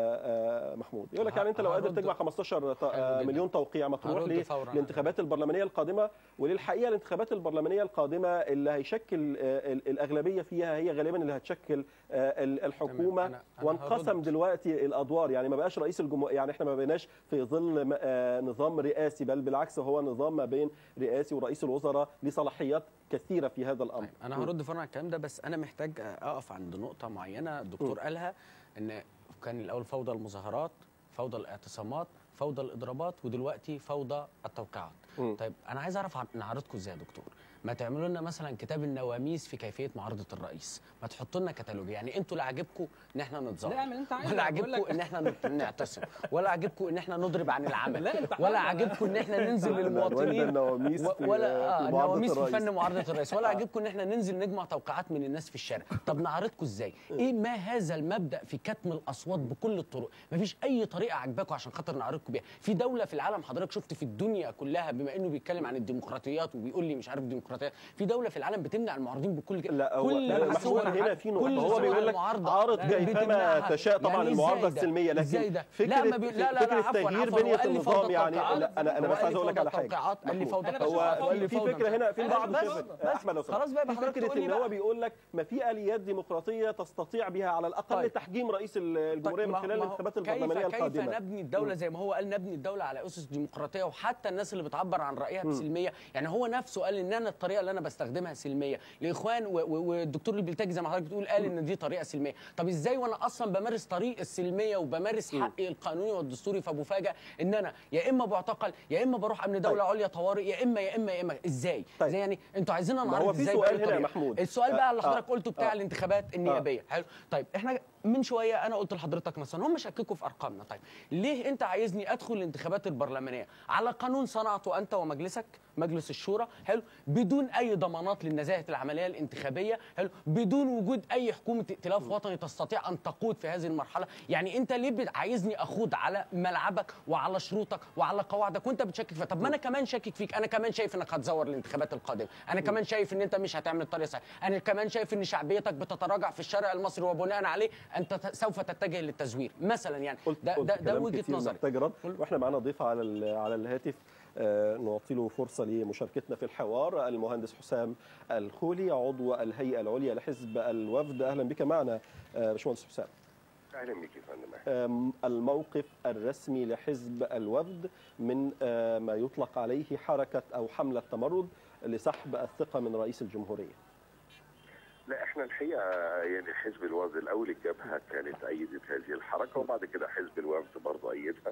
محمود؟ يقول لك يعني أنت لو قادر تجمع خمستاشر مليون توقيع ما تروح للانتخابات البرلمانية القادمة. وللحقيقة الانتخابات البرلمانية القادمة اللي هيشكل الأغلبية فيها هي غالبا اللي هتشكل الحكومة. أنا أنا وانقسم دلوقتي الأدوار، يعني ما بقاش رئيس الجمهورية، يعني احنا ما بقيناش في ظل نظام رئاسي، بل بالعكس هو نظام ما بين رئاسي ورئيس الوزراء لصلاحيات كثيرة في هذا الأمر. أنا هرد فرع على الكلام ده، بس أنا محتاج أقف عند نقطة معينة الدكتور قالها، إن كان الأول فوضى المظاهرات، فوضى الاعتصامات، فوضى الإضرابات، ودلوقتي فوضى التوقيعات. م. طيب أنا عايز أعرف نعرضكم إزاي يا دكتور؟ ما تعملوا لنا مثلا كتاب النواميس في كيفيه معارضه الرئيس، ما تحطوا لنا كتالوج. يعني انتوا لا عاجبكم ان احنا نتظاهر، ولا عاجبكم ان احنا نعتصم، ولا عاجبكم ان احنا نضرب عن العمل، ولا عاجبكم ان احنا ننزل للمواطنين، ولا النواميس في فن معارضه الرئيس، ولا عاجبكم ان احنا ننزل نجمع توقيعات من الناس في الشارع. طب نعرضكم ازاي؟ ايه ما هذا المبدا في كتم الاصوات بكل الطرق؟ ما فيش اي طريقه عاجباكم عشان خاطر نعرضكم بيها. في دوله في العالم حضرتك شفت في الدنيا كلها، بما انه بيتكلم عن الديمقراطيات وبيقول لي مش عارف ديمقراطيات، في دوله في العالم بتمنع المعارضين بكل كده. لا هو محمود هنا في نقطه، هو بيقول لك عارض كيفما تشاء. طبعا يعني المعارضه السلميه، لكن فكره لا لا لا فكره تغيير بنيه النظام، يعني لا انا انا بس عايز اقول لك على حاجه. هو في فكره هنا في بعض احمد خلاص بقى فكره ان هو بيقول لك ما في اليات ديمقراطيه تستطيع بها على الاقل تحجيم رئيس الجمهوريه من خلال الانتخابات البرلمانيه القادمه. كيف نبني الدوله زي ما هو قال نبني الدوله على اسس ديمقراطيه، وحتى الناس اللي بتعبر عن رايها بسلميه، يعني هو نفسه قال ان انا الطريقه اللي انا بستخدمها سلميه. الاخوان والدكتور البلتاجي زي ما حضرتك بتقول قال ان دي طريقه سلميه. طب ازاي وانا اصلا بمارس طريق السلميه وبمارس حقي القانوني والدستوري، فبفاجئ ان انا يا اما بعتقل يا اما بروح امن دوله عليا طوارئ، يا اما يا اما يا اما ازاي؟ طيب. ازاي يعني انتوا عايزيننا نعرف ازاي؟ سؤال هنا يا محمود، السؤال بقى اللي حضرتك قلته بتاع آه. الانتخابات النيابيه. آه. حلو. طيب احنا من شويه انا قلت لحضرتك مثلا هم شككوا في ارقامنا. طيب ليه انت عايزني ادخل الانتخابات البرلمانيه على قانون صنعته انت ومجلسك مجلس الشورى، حلو، بدون اي ضمانات للنزاهه العمليه الانتخابيه، حلو، بدون وجود اي حكومه ائتلاف وطني تستطيع ان تقود في هذه المرحله؟ يعني انت ليه عايزني اخوض على ملعبك وعلى شروطك وعلى قواعدك وانت بتشكك فيها؟ طب ما انا كمان شاكك فيك، انا كمان شايف انك هتزور الانتخابات القادمه، انا كمان شايف ان انت مش هتعمل الطريقه صحيح، انا كمان شايف ان شعبيتك بتتراجع في الشارع المصري، وبناء عليه انت سوف تتجه للتزوير مثلا. يعني ده ده, ده وجهه نظري. واحنا معانا ضيف على على الهاتف، نعطي له فرصة لمشاركتنا في الحوار، المهندس حسام الخولي عضو الهيئة العليا لحزب الوفد. أهلا بك معنا باشمهندس حسام. أهلا بك يا فندم. الموقف الرسمي لحزب الوفد من ما يطلق عليه حركة أو حملة تمرد لسحب الثقة من رئيس الجمهورية. لا احنا الحقيقه يعني حزب الوفد الاول الجبهه كانت ايدت هذه الحركه، وبعد كده حزب الوفد برضه ايدها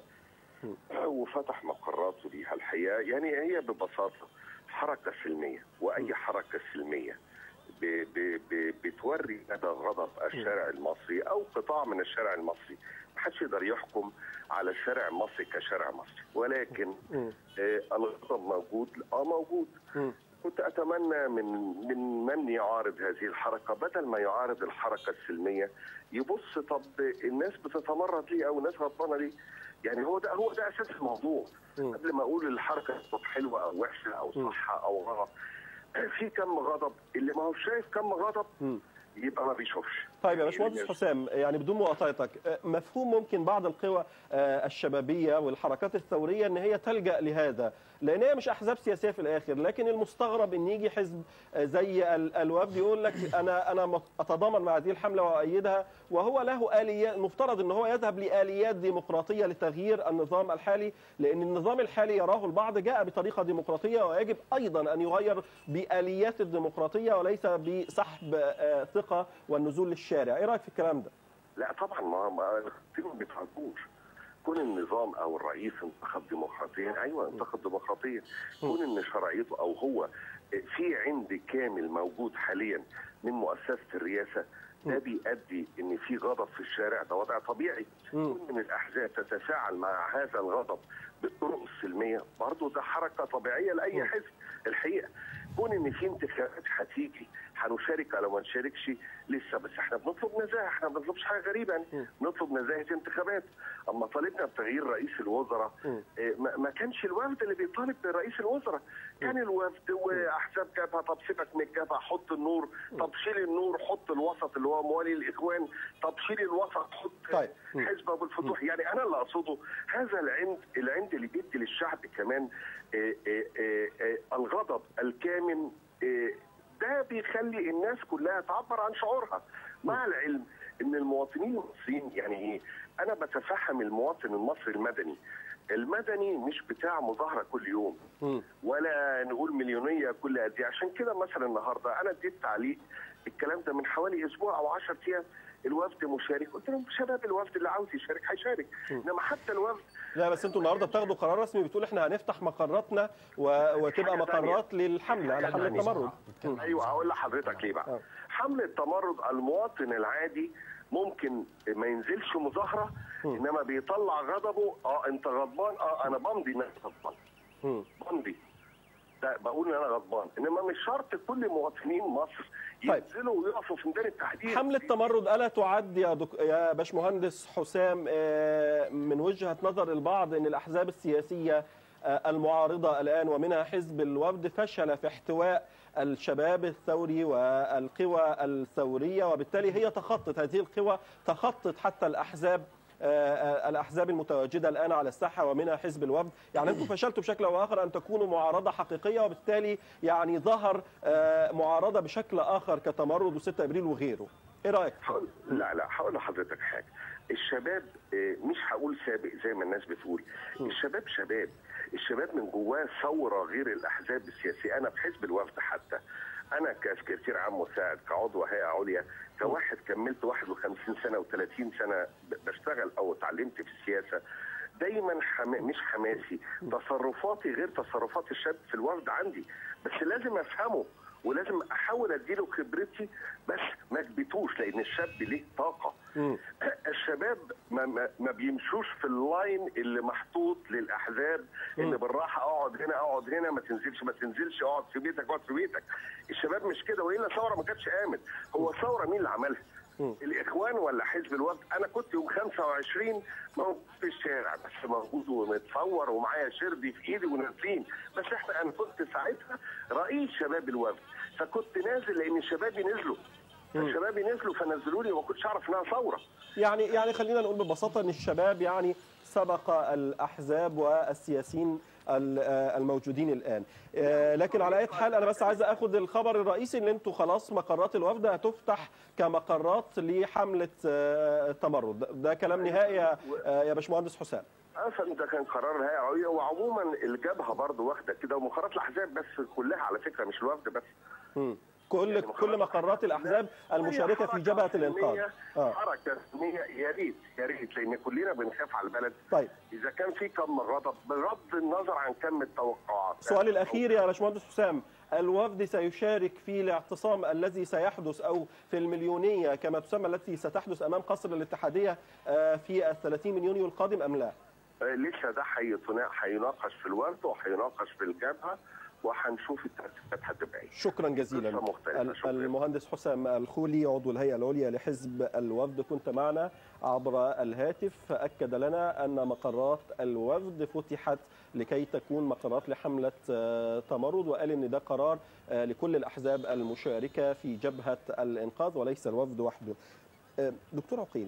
وفتح مقراته ليها. الحقيقه يعني هي ببساطه حركه سلميه، واي حركه سلميه ب ب ب بتوري مدى غضب الشارع المصري او قطاع من الشارع المصري. ما حدش يقدر يحكم على الشارع المصري كشارع مصري، ولكن آه الغضب موجود، اه موجود. كنت اتمنى من من من يعارض هذه الحركه بدل ما يعارض الحركه السلميه يبص طب الناس بتتمرد ليه او الناس غضبانه ليه؟ يعني هو ده هو ده اساس الموضوع. قبل ما اقول الحركه حلوه او وحشه او صح او غلط، في كم غضب، اللي ما هو شايف كم غضب يبقى ما بيشوفش. طيب يا باشمهندس حسام، يعني بدون مقاطعتك، مفهوم ممكن بعض القوى الشبابيه والحركات الثوريه ان هي تلجا لهذا، لان هي مش احزاب سياسيه في الاخر، لكن المستغرب ان يجي حزب زي الوفد يقول لك انا انا اتضامن مع هذه الحمله واؤيدها، وهو له اليات، المفترض ان هو يذهب لاليات ديمقراطيه لتغيير النظام الحالي، لان النظام الحالي يراه البعض جاء بطريقه ديمقراطيه، ويجب ايضا ان يغير باليات الديمقراطيه وليس بسحب ثقه والنزول للشارع. ايه رايك في الكلام ده؟ لا طبعا ما ما ما بيتعرضوش. كون النظام او الرئيس انتخب ديمقراطيا، ايوه انتخب ديمقراطيا. كون ان شرعيته او هو في عند كامل موجود حاليا من مؤسسه الرئاسه، ده بيؤدي ان في غضب في الشارع، ده وضع طبيعي. كون ان الاحزاب تتفاعل مع هذا الغضب بالطرق السلميه، برضه ده حركه طبيعيه لاي حزب الحقيقه. كون ان في انتخابات هتيجي هنشارك او ما نشاركش لسه، بس احنا بنطلب نزاهه، احنا ما بنطلبش حاجه غريبه يعني، بنطلب نزاهه انتخابات. اما طالبنا بتغيير رئيس الوزراء، اه ما كانش الوفد اللي بيطالب برئيس الوزراء، كان الوفد واحزاب جبهه. طب سيبك من الجبهه، حط النور، طب شيل النور، حط الوسط اللي هو موالي الاخوان، طب شيل الوسط، حط طيب. حزب ابو الفتوح. يعني انا اللي اقصده هذا العند، العند اللي بيدي للشعب كمان اه اه اه اه الغضب الكامن، اه ده بيخلي الناس كلها تعبر عن شعورها، مع العلم ان المواطنين المصريين يعني ايه، انا بتفهم المواطن المصري المدني، المدني مش بتاع مظاهره كل يوم ولا نقول مليونيه كل قد ايه. عشان كده مثلا النهارده انا اديت تعليق الكلام ده من حوالي اسبوع او عشرة ايام، الوفد مشارك، قلت لهم شباب الوفد اللي عاوز يشارك هيشارك، انما حتى الوفد لا. بس انتوا النهارده بتاخدوا قرار رسمي بتقول احنا هنفتح مقراتنا و... وتبقى مقرات للحمله على حمله التمرد. ايوه هقول لحضرتك ليه بقى. حمله التمرد المواطن العادي ممكن ما ينزلش مظاهره، انما بيطلع غضبه. اه انت غضبان، اه انا بمضي ان انا غضبان، بمضي ده بقول ان انا غضبان، انما مش شرط كل مواطنين مصر ينزلوا ويقفوا في ميدان التحرير. حمله التمرد الا تعد يا دك... يا باشمهندس حسام من وجهه نظر البعض ان الاحزاب السياسيه المعارضه الان ومنها حزب الوفد فشل في احتواء الشباب الثوري والقوى الثوريه، وبالتالي هي تخطت هذه القوى، تخطت حتى الاحزاب الاحزاب المتواجده الان على الساحه ومنها حزب الوفد. يعني انتم فشلتوا بشكل او اخر ان تكونوا معارضه حقيقيه، وبالتالي يعني ظهر معارضه بشكل اخر كتمرد وستة ابريل وغيره. ايه رايك؟ لا لا هقول لحضرتك حاجه. الشباب مش هقول سابق زي ما الناس بتقول، الشباب شباب، الشباب من جواه ثوره غير الاحزاب السياسيه. انا في حزب الوفد حتى انا كسكرتير عام مساعد، كعضو هيئه عليا، كواحد كملت واحد وخمسين سنه وثلاثين سنه بشتغل او اتعلمت في السياسه، دايما حما... مش حماسي، تصرفاتي غير تصرفات الشاب في الوفد عندي، بس لازم افهمه ولازم احاول اديله خبرتي، بس ما اكبتوش، لان الشاب ليه طاقه. الشباب ما, ما, ما بيمشوش في اللاين اللي محطوط للاحزاب، اللي بالراحه اقعد هنا اقعد هنا، ما تنزلش ما تنزلش، اقعد في بيتك اقعد في بيتك. الشباب مش كده، والا ثوره ما كانتش قامت. هو ثوره مين اللي عملها؟ الاخوان ولا حزب الوفد؟ انا كنت يوم خمسة وعشرين موجود في الشارع، بس موجود ومتصور ومعايا شردي في ايدي ونازلين، بس احنا انا كنت ساعتها رئيس شباب الوفد، فكنت نازل لان الشباب ينزلوا، الشباب ينزلوا فنزلوني وما كنتش اعرف انها ثوره. يعني يعني خلينا نقول ببساطه ان الشباب يعني سبق الاحزاب والسياسيين الموجودين الان، لكن على اي حال انا بس عايز اخذ الخبر الرئيسي ان انتم خلاص مقرات الوفد هتفتح كمقرات لحمله التمرد، ده كلام نهائي يا باشمهندس حسام؟ اصلا ده كان قرار الهيئه العليا، وعموما الجبهه برضه واخده كده، ومقرات الاحزاب بس كلها على فكره مش الوفد بس. امم كل يعني كل مقرات الاحزاب المشاركه في جبهه الانقاذ. اه حركه رسميه، يا ريت يا ريت، لان كلنا بنخاف على البلد. طيب اذا كان في كم غضب بغض النظر عن كم التوقعات. سؤالي الاخير يا باشمهندس حسام، الوفد سيشارك في الاعتصام الذي سيحدث او في المليونيه كما تسمى التي ستحدث امام قصر الاتحاديه في الثلاثين من يونيو القادم ام لا؟ لسه ده هيناقش في الوفد وهيناقش في الجبهه، وهنشوف الترتيبات هتبقى ايه. شكرا جزيلا. شكرا. المهندس حسام الخولي عضو الهيئه العليا لحزب الوفد كنت معنا عبر الهاتف، فاكد لنا ان مقرات الوفد فتحت لكي تكون مقرات لحمله تمرد، وقال ان ده قرار لكل الاحزاب المشاركه في جبهه الانقاذ وليس الوفد وحده. دكتور عقيل،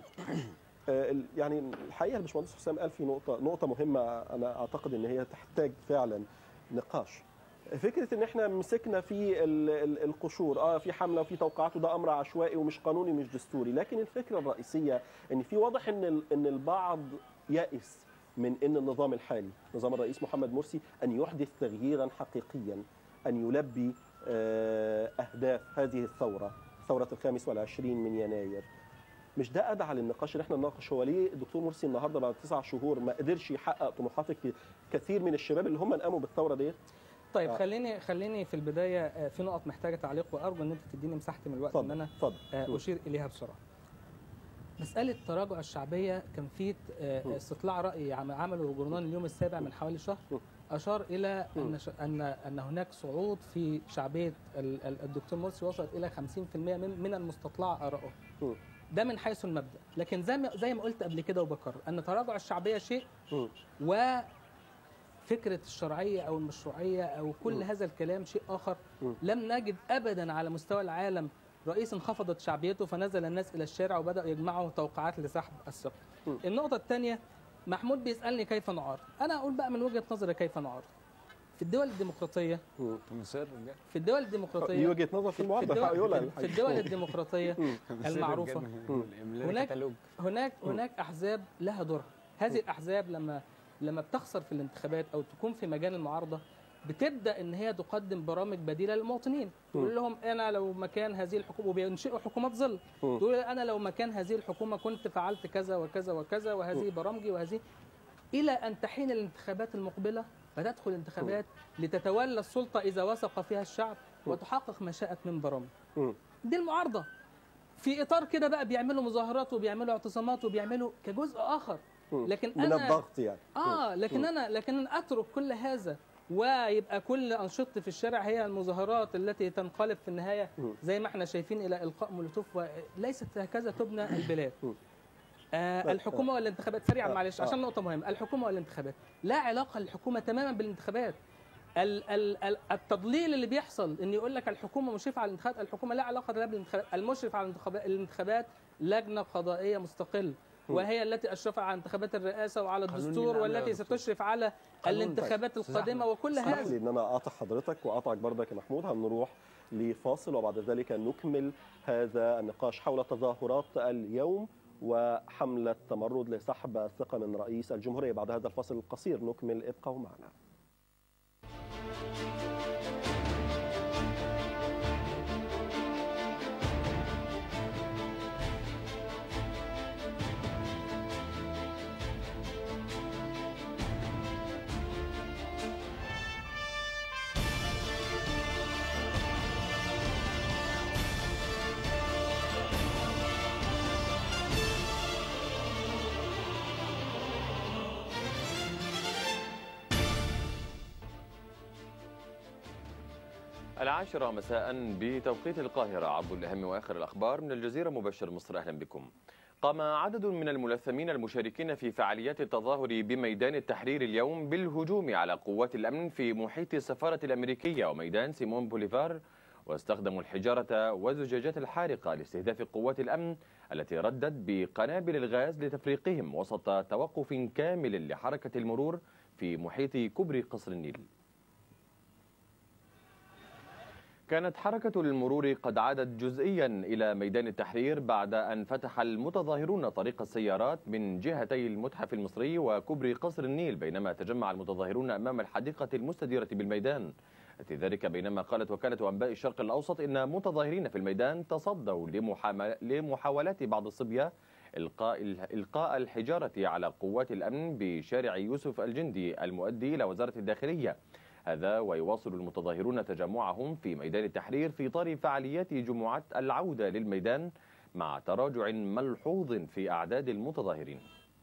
يعني الحقيقه الباشمهندس حسام قال في نقطه نقطه مهمه، انا اعتقد ان هي تحتاج فعلا نقاش. فكره ان احنا مسكنا في القشور، اه في حمله وفي توقعات، وده امر عشوائي ومش قانوني مش دستوري، لكن الفكره الرئيسيه ان في واضح ان ان البعض يائس من ان النظام الحالي، نظام الرئيس محمد مرسي، ان يحدث تغييرا حقيقيا، ان يلبي اهداف هذه الثوره، ثوره الخامس والعشرين من يناير. مش ده ادعى للنقاش اللي احنا نناقش؟ هو ليه الدكتور مرسي النهارده بعد تسع شهور ما قدرش يحقق طموحات كثير من الشباب اللي هم قاموا بالثوره ديت؟ طيب آه. خليني خليني في البدايه في نقط محتاجه تعليق، وارجو ان انت تديني مساحتي من الوقت فضل. ان انا فضل. اشير اليها بسرعه. مساله تراجع الشعبيه، كان في استطلاع راي عمله جورنال اليوم السابع من حوالي شهر اشار الى ان ان ان هناك صعود في شعبيه الدكتور مرسي وصلت الى خمسين بالمئة من المستطلع ارائه. ده من حيث المبدا، لكن زي ما زي ما قلت قبل كده وبكرر ان تراجع الشعبيه شيء، و فكرة الشرعية أو المشروعية أو كل م. هذا الكلام شيء آخر. م. لم نجد أبدا على مستوى العالم رئيس انخفضت شعبيته فنزل الناس إلى الشارع وبدأوا يجمعوا توقعات لسحب الثقة. النقطة الثانية، محمود بيسألني كيف نعارض. أنا أقول بقى من وجهة نظري كيف نعارض. في الدول الديمقراطية في الدول الديمقراطية دي وجهة نظر في المعارضة في الدول الديمقراطية المعروفة هناك هناك هناك أحزاب لها دور. هذه الأحزاب لما لما بتخسر في الانتخابات او تكون في مجال المعارضه بتبدا ان هي تقدم برامج بديله للمواطنين، تقول لهم انا لو مكان هذه الحكومه، وبينشئوا حكومات ظل، تقول انا لو مكان هذه الحكومه كنت فعلت كذا وكذا وكذا وهذه برامجي وهذه، الى ان تحين الانتخابات المقبله فتدخل الانتخابات لتتولى السلطه اذا وثق فيها الشعب وتحقق ما شاءت من برامج. دي المعارضه. في اطار كده بقى بيعملوا مظاهرات وبيعملوا اعتصامات وبيعملوا كجزء اخر، لكن من أنا الضغط يعني. اه لكن انا لكن انا اترك كل هذا ويبقى كل انشطتي في الشارع هي المظاهرات التي تنقلب في النهايه زي ما احنا شايفين الى القاء مولوتوف، وليست هكذا تبنى البلاد. آه الحكومه والانتخابات سريعا معلش عشان نقطه مهمه، الحكومه والانتخابات لا علاقه للحكومه تماما بالانتخابات. التضليل اللي بيحصل ان يقول لك الحكومه مشرفه على الانتخابات، الحكومه لا علاقه لها بالانتخابات. المشرف على الانتخابات لجنه قضائيه مستقله، وهي التي أشرف على انتخابات الرئاسة وعلى الدستور، والتي ستشرف على الانتخابات القادمة وكل هذا. اسمح لي ان انا اقاطع حضرتك واقاطعك برضك يا محمود. هنروح لفاصل وبعد ذلك نكمل هذا النقاش حول تظاهرات اليوم وحملة تمرد لسحب الثقة من رئيس الجمهورية. بعد هذا الفاصل القصير نكمل، ابقوا معنا. العاشرة مساء بتوقيت القاهرة. عبد الأهم وآخر الأخبار من الجزيرة مباشر مصر، أهلا بكم. قام عدد من الملثمين المشاركين في فعاليات التظاهر بميدان التحرير اليوم بالهجوم على قوات الأمن في محيط السفارة الأمريكية وميدان سيمون بوليفار، واستخدموا الحجارة والزجاجات الحارقة لاستهداف قوات الأمن التي ردت بقنابل الغاز لتفريقهم وسط توقف كامل لحركة المرور في محيط كوبري قصر النيل. كانت حركة المرور قد عادت جزئيا إلى ميدان التحرير بعد أن فتح المتظاهرون طريق السيارات من جهتي المتحف المصري وكوبري قصر النيل، بينما تجمع المتظاهرون أمام الحديقة المستديرة بالميدان. ذلك بينما قالت وكالة أنباء الشرق الأوسط إن متظاهرين في الميدان تصدوا لمحاولات بعض الصبية إلقاء إلقاء الحجارة على قوات الأمن بشارع يوسف الجندي المؤدي إلى وزارة الداخلية. هذا ويواصل المتظاهرون تجمعهم في ميدان التحرير في إطار فعاليات جمعة العودة للميدان مع تراجع ملحوظ في أعداد المتظاهرين.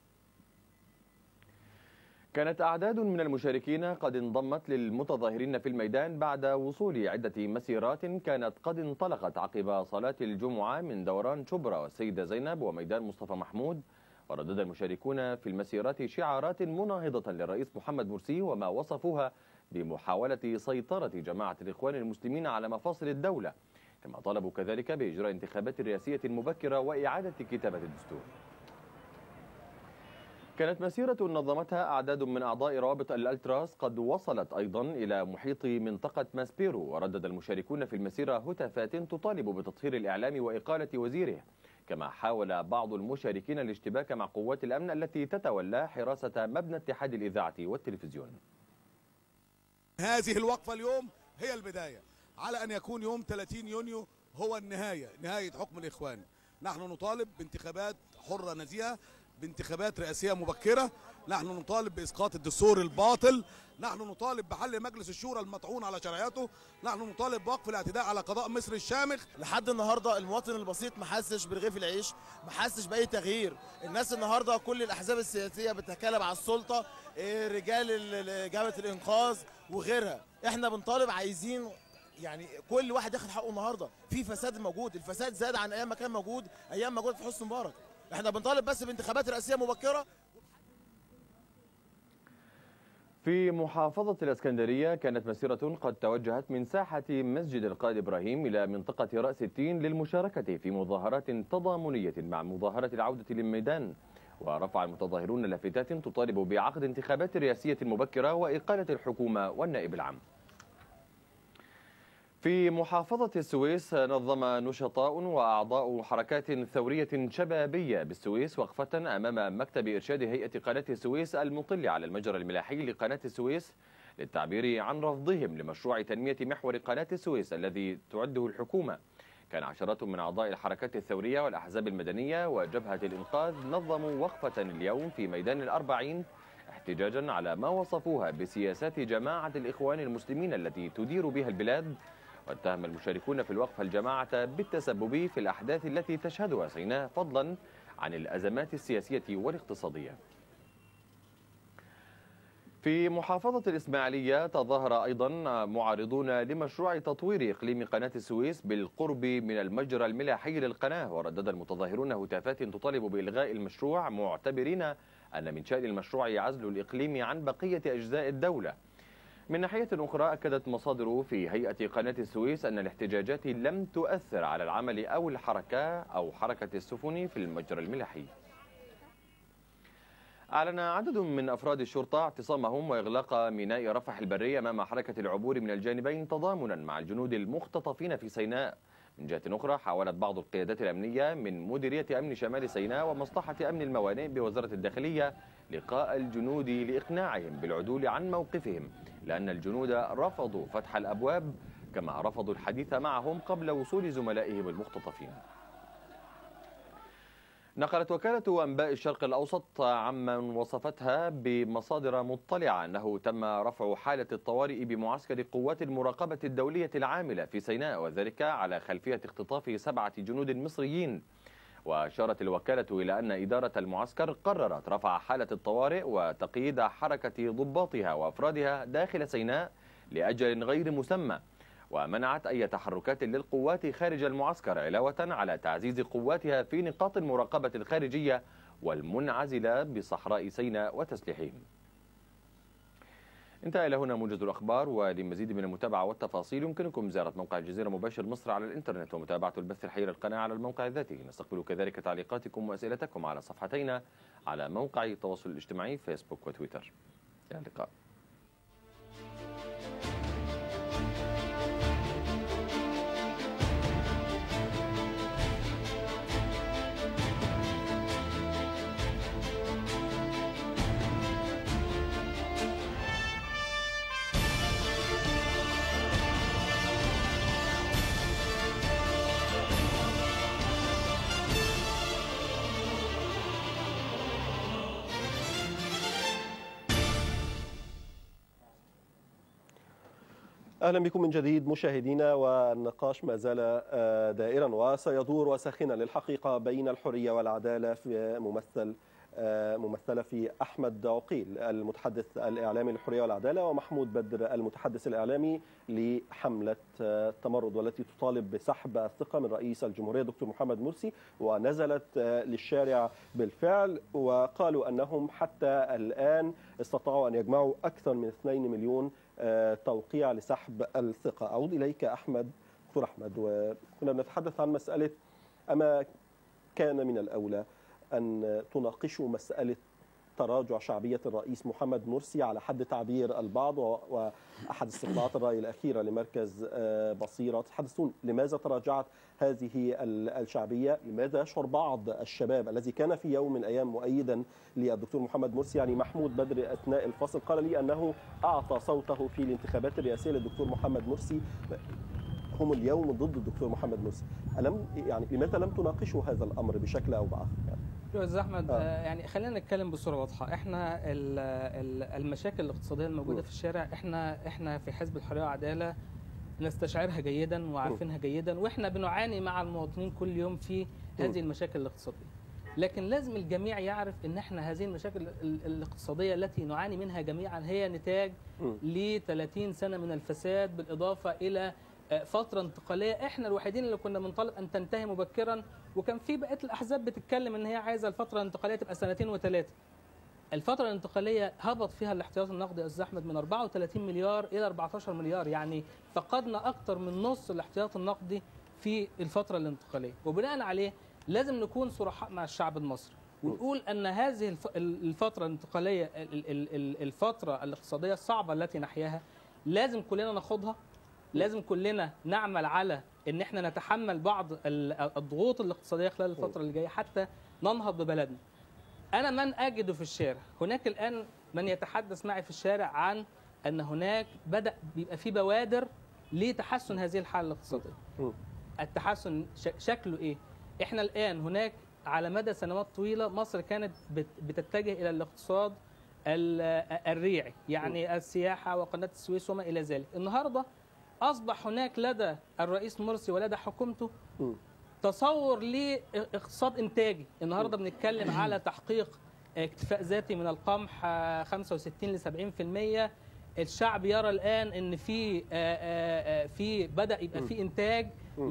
كانت أعداد من المشاركين قد انضمت للمتظاهرين في الميدان بعد وصول عدة مسيرات كانت قد انطلقت عقب صلاة الجمعة من دوران شبرا والسيدة زينب وميدان مصطفى محمود. وردد المشاركون في المسيرات شعارات مناهضة للرئيس محمد مرسي وما وصفوها بمحاولة سيطرة جماعة الإخوان المسلمين على مفاصل الدولة، كما طالبوا كذلك بإجراء انتخابات رئاسية مبكرة وإعادة كتابة الدستور. كانت مسيرة نظمتها أعداد من أعضاء روابط الألتراس قد وصلت أيضا إلى محيط منطقة ماسبيرو، وردد المشاركون في المسيرة هتافات تطالب بتطهير الإعلام وإقالة وزيره. كما حاول بعض المشاركين الاشتباك مع قوات الأمن التي تتولى حراسة مبنى اتحاد الإذاعة والتلفزيون. هذه الوقفة اليوم هي البداية، على أن يكون يوم ثلاثين يونيو هو النهاية، نهاية حكم الإخوان. نحن نطالب بانتخابات حرة نزيهة، بانتخابات رئاسية مبكرة، نحن نطالب بإسقاط الدستور الباطل، نحن نطالب بحل مجلس الشورى المطعون على شرعيته، نحن نطالب بوقف الاعتداء على قضاء مصر الشامخ. لحد النهارده المواطن البسيط ما حسش برغيف العيش، ما حسش باي تغيير. الناس النهارده كل الاحزاب السياسيه بتتكلم على السلطه، رجال جبهه الانقاذ وغيرها. احنا بنطالب عايزين يعني كل واحد ياخد حقه. النهارده في فساد موجود، الفساد زاد عن ايام ما كان موجود، ايام ما كنت في حسني مبارك. احنا بنطالب بس بانتخابات رئاسيه مبكره. في محافظة الإسكندرية كانت مسيرة قد توجهت من ساحة مسجد القائد إبراهيم إلى منطقة رأس التين للمشاركة في مظاهرات تضامنية مع مظاهرة العودة للميدان. ورفع المتظاهرون لافتات تطالب بعقد انتخابات رئاسية مبكرة وإقالة الحكومة والنائب العام. في محافظة السويس نظم نشطاء وأعضاء حركات ثورية شبابية بالسويس وقفة أمام مكتب إرشاد هيئة قناة السويس المطل على المجرى الملاحي لقناة السويس للتعبير عن رفضهم لمشروع تنمية محور قناة السويس الذي تعده الحكومة. كان عشرات من أعضاء الحركات الثورية والأحزاب المدنية وجبهة الإنقاذ نظموا وقفة اليوم في ميدان الأربعين احتجاجا على ما وصفوها بسياسات جماعة الإخوان المسلمين التي تدير بها البلاد. واتهم المشاركون في الوقفة الجماعة بالتسبب في الأحداث التي تشهدها سيناء فضلا عن الأزمات السياسية والاقتصادية. في محافظة الإسماعيلية تظاهر أيضا معارضون لمشروع تطوير إقليم قناة السويس بالقرب من المجرى الملاحي للقناة. وردد المتظاهرون هتافات تطالب بإلغاء المشروع معتبرين أن من شأن المشروع عزل الإقليم عن بقية أجزاء الدولة. من ناحية أخرى أكدت مصادر في هيئة قناة السويس أن الاحتجاجات لم تؤثر على العمل أو الحركة أو حركة السفن في المجرى الملاحي. أعلن عدد من أفراد الشرطة اعتصامهم وإغلاق ميناء رفح البري أمام حركة العبور من الجانبين تضامنا مع الجنود المختطفين في سيناء. من جهة أخرى حاولت بعض القيادات الأمنية من مديرية أمن شمال سيناء ومصلحة أمن الموانئ بوزارة الداخلية لقاء الجنود لإقناعهم بالعدول عن موقفهم، لأن الجنود رفضوا فتح الأبواب كما رفضوا الحديث معهم قبل وصول زملائهم المختطفين. نقلت وكالة أنباء الشرق الأوسط عمن وصفتها بمصادر مطلعة أنه تم رفع حالة الطوارئ بمعسكر قوات المراقبة الدولية العاملة في سيناء، وذلك على خلفية اختطاف سبعة جنود مصريين. وأشارت الوكالة إلى أن إدارة المعسكر قررت رفع حالة الطوارئ وتقييد حركة ضباطها وأفرادها داخل سيناء لأجل غير مسمى، ومنعت أي تحركات للقوات خارج المعسكر علاوة على تعزيز قواتها في نقاط المراقبة الخارجية والمنعزلة بصحراء سيناء وتسليحهم. انتهى إلى هنا موجز الأخبار، ولمزيد من المتابعة والتفاصيل يمكنكم زيارة موقع الجزيرة مباشر مصر على الإنترنت ومتابعة البث الحي للقناة على الموقع ذاته. نستقبل كذلك تعليقاتكم وأسئلتكم على صفحتينا على موقع التواصل الاجتماعي فيسبوك وتويتر. إلى اللقاء. أهلا بكم من جديد مشاهدينا، والنقاش ما زال دائرا وسيدور وساخنا للحقيقة بين الحرية والعدالة في ممثل ممثلة في أحمد عقيل المتحدث الإعلامي للحرية والعدالة ومحمود بدر المتحدث الإعلامي لحملة التمرد والتي تطالب بسحب الثقة من رئيس الجمهورية دكتور محمد مرسي، ونزلت للشارع بالفعل وقالوا أنهم حتى الآن استطاعوا أن يجمعوا أكثر من اثنين مليون توقيع لسحب الثقة. أعود إليك أحمد دكتور أحمد، وكنا بنتحدث عن مسألة أما كان من الأولى أن تناقشوا مسألة تراجع شعبية الرئيس محمد مرسي على حد تعبير البعض، وأحد استطلاعات الرأي الأخيرة لمركز بصيرة تحدثون لماذا تراجعت هذه الشعبية؟ لماذا يشعر بعض الشباب الذي كان في يوم من الأيام مؤيدا للدكتور محمد مرسي، يعني محمود بدر أثناء الفصل قال لي أنه أعطى صوته في الانتخابات الرئاسية للدكتور محمد مرسي، هم اليوم ضد الدكتور محمد مرسي. ألم يعني لماذا لم تناقشوا هذا الأمر بشكل أو بآخر؟ يعني يا استاذ احمد، آه. يعني خلينا نتكلم بصوره واضحه. احنا المشاكل الاقتصاديه الموجوده م. في الشارع، احنا احنا في حزب الحريه والعداله نستشعرها جيدا وعارفينها جيدا، واحنا بنعاني مع المواطنين كل يوم في هذه المشاكل الاقتصاديه. لكن لازم الجميع يعرف ان احنا هذه المشاكل الاقتصاديه التي نعاني منها جميعا هي نتاج ل ثلاثين سنه من الفساد، بالاضافه الى فترة انتقالية احنا الوحيدين اللي كنا بنطالب ان تنتهي مبكرا، وكان في بقية الاحزاب بتتكلم ان هي عايزة الفترة الانتقالية تبقى سنتين وثلاثة. الفترة الانتقالية هبط فيها الاحتياط النقدي يا استاذ احمد من أربعة وثلاثين مليار الى أربعة عشر مليار، يعني فقدنا اكثر من نص الاحتياط النقدي في الفترة الانتقالية، وبناء عليه لازم نكون صرحاء مع الشعب المصري ونقول ان هذه الفترة الانتقالية الفترة الاقتصادية الصعبة التي نحياها لازم كلنا ناخدها، لازم كلنا نعمل على ان احنا نتحمل بعض الضغوط الاقتصاديه خلال الفتره اللي جايه حتى ننهض ببلدنا. انا من اجده في الشارع، هناك الان من يتحدث معي في الشارع عن ان هناك بدا بيبقى في بوادر لتحسن هذه الحاله الاقتصاديه. التحسن شكله ايه؟ احنا الان هناك على مدى سنوات طويله مصر كانت بتتجه الى الاقتصاد الريعي، يعني السياحه وقناه السويس وما الى ذلك. النهارده أصبح هناك لدى الرئيس مرسي ولدى حكومته تصور لاقتصاد إنتاجي. النهاردة بنتكلم على تحقيق اكتفاء ذاتي من القمح خمسة وستين ل سبعين بالمئة. الشعب يرى الآن إن في في بدأ يبقى في إنتاج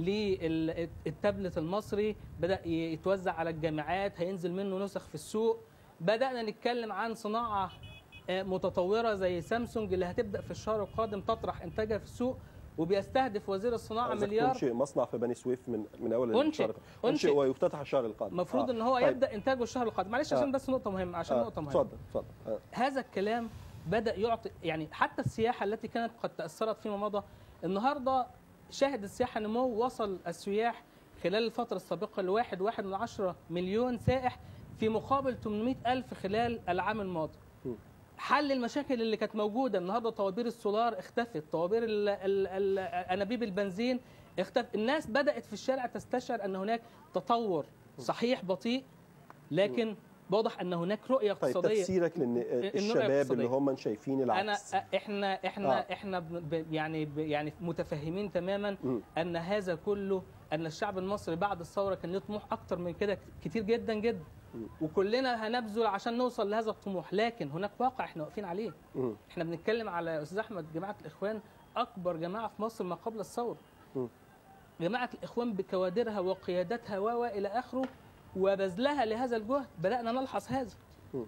للتابلت المصري، بدأ يتوزع على الجامعات، هينزل منه نسخ في السوق. بدأنا نتكلم عن صناعة متطورة زي سامسونج اللي هتبدأ في الشهر القادم تطرح إنتاجها في السوق، وبيستهدف وزير الصناعه مليار. انشئ مصنع في بني سويف من من اول انشئ انشئ ويفتتح الشهر القادم. المفروض آه. ان هو طيب. يبدا انتاجه الشهر القادم. معلش عشان آه. بس نقطه مهمه عشان آه. نقطه مهمه اتفضل اتفضل. آه. هذا الكلام بدا يعطي، يعني حتى السياحه التي كانت قد تاثرت فيما مضى النهارده شهد السياحه نمو، وصل السياح خلال الفتره السابقه لواحد واحد من عشرة مليون سائح في مقابل ثمانمئة ألف خلال العام الماضي. م. حل المشاكل اللي كانت موجوده النهارده، طوابير السولار اختفت، طوابير انابيب البنزين اختفت. الناس بدات في الشارع تستشعر ان هناك تطور صحيح بطيء، لكن واضح ان هناك رؤيه اقتصاديه. طيب تفسيرك لان الشباب اللي هم شايفين العكس؟ انا احنا احنا آه. احنا ب يعني ب يعني متفهمين تماما م. ان هذا كله، ان الشعب المصري بعد الثوره كان له طموح اكتر من كده كتير جدا جدا، وكلنا هنبذل عشان نوصل لهذا الطموح، لكن هناك واقع احنا واقفين عليه. م. احنا بنتكلم على استاذ احمد جماعه الاخوان اكبر جماعه في مصر ما قبل الثوره. م. جماعه الاخوان بكوادرها وقيادتها و الى اخره وبذلها لهذا الجهد بدانا نلحظ هذا. م.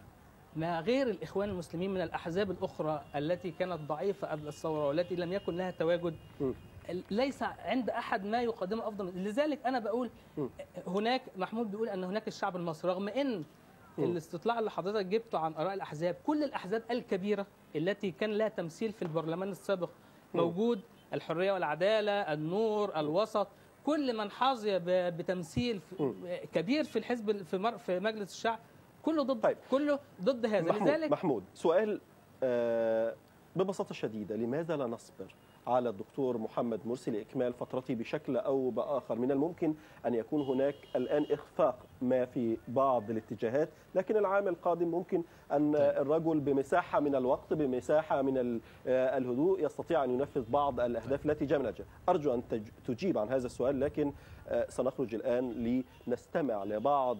ما غير الاخوان المسلمين من الاحزاب الاخرى التي كانت ضعيفه قبل الثوره والتي لم يكن لها تواجد، م. ليس عند احد ما يقدمه افضل. لذلك انا بقول هناك، محمود بيقول ان هناك الشعب المصري، رغم ان الاستطلاع اللي حضرتك جبته عن اراء الاحزاب، كل الاحزاب الكبيره التي كان لها تمثيل في البرلمان السابق موجود، الحريه والعداله، النور، الوسط، كل من حظي بتمثيل كبير في الحزب في مجلس الشعب كله ضد. طيب. كله ضد هذا. محمود لذلك محمود سؤال آه ببساطه شديده، لماذا لا نصبر على الدكتور محمد مرسي لإكمال فترته بشكل أو بآخر؟ من الممكن أن يكون هناك الآن إخفاق ما في بعض الاتجاهات، لكن العام القادم ممكن أن الرجل بمساحة من الوقت، بمساحة من الهدوء، يستطيع أن ينفذ بعض الأهداف التي جملت. أرجو أن تجيب عن هذا السؤال، لكن سنخرج الآن لنستمع لبعض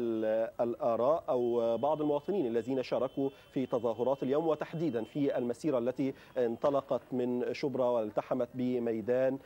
الآراء أو بعض المواطنين الذين شاركوا في تظاهرات اليوم، وتحديدا في المسيرة التي انطلقت من شبرا والتحمت بميدان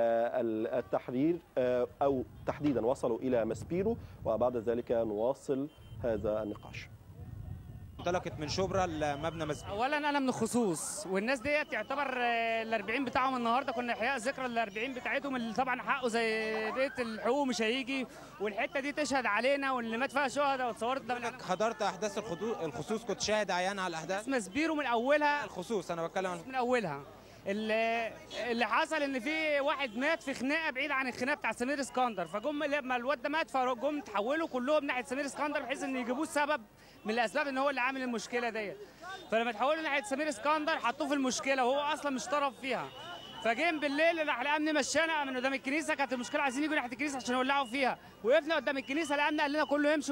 التحرير، أو تحديدا وصلوا إلى مسبيرو، وبعد ذلك نواصل هذا النقاش. انطلقت من شبرا لمبنى مسجد. اولا انا من الخصوص، والناس ديت يعتبر ال أربعين بتاعهم النهارده كنا احياء ذكرى ال أربعين بتاعتهم، اللي طبعا حقه زي بقيه الحقوق مش هيجي، والحته دي تشهد علينا، واللي مات فيها شهداء واتصورت ده. حضرت احداث الخصوص، كنت شاهد عيان على الاحداث. اسمها سبيرو من اولها. الخصوص انا بتكلم عن من اولها. اللي, اللي حصل ان في واحد مات في خناقه بعيد عن الخناقه بتاع سمير اسكندر، فجم لما الواد ده مات فجم تحولوا كلهم ناحيه سمير اسكندر بحيث ان يجيبوه السبب من الاسباب ان هو اللي عامل المشكله ديت. فلما تحولوا ناحيه سمير اسكندر حطوه في المشكله وهو اصلا مش طرف فيها. فجيم بالليل راح الامن مشانا من قدام الكنيسه، كانت المشكله عايزين يجوا ناحيه الكنيسه عشان يولعوا فيها، وقفنا قدام الكنيسه الامن قال لنا كله يمشوا،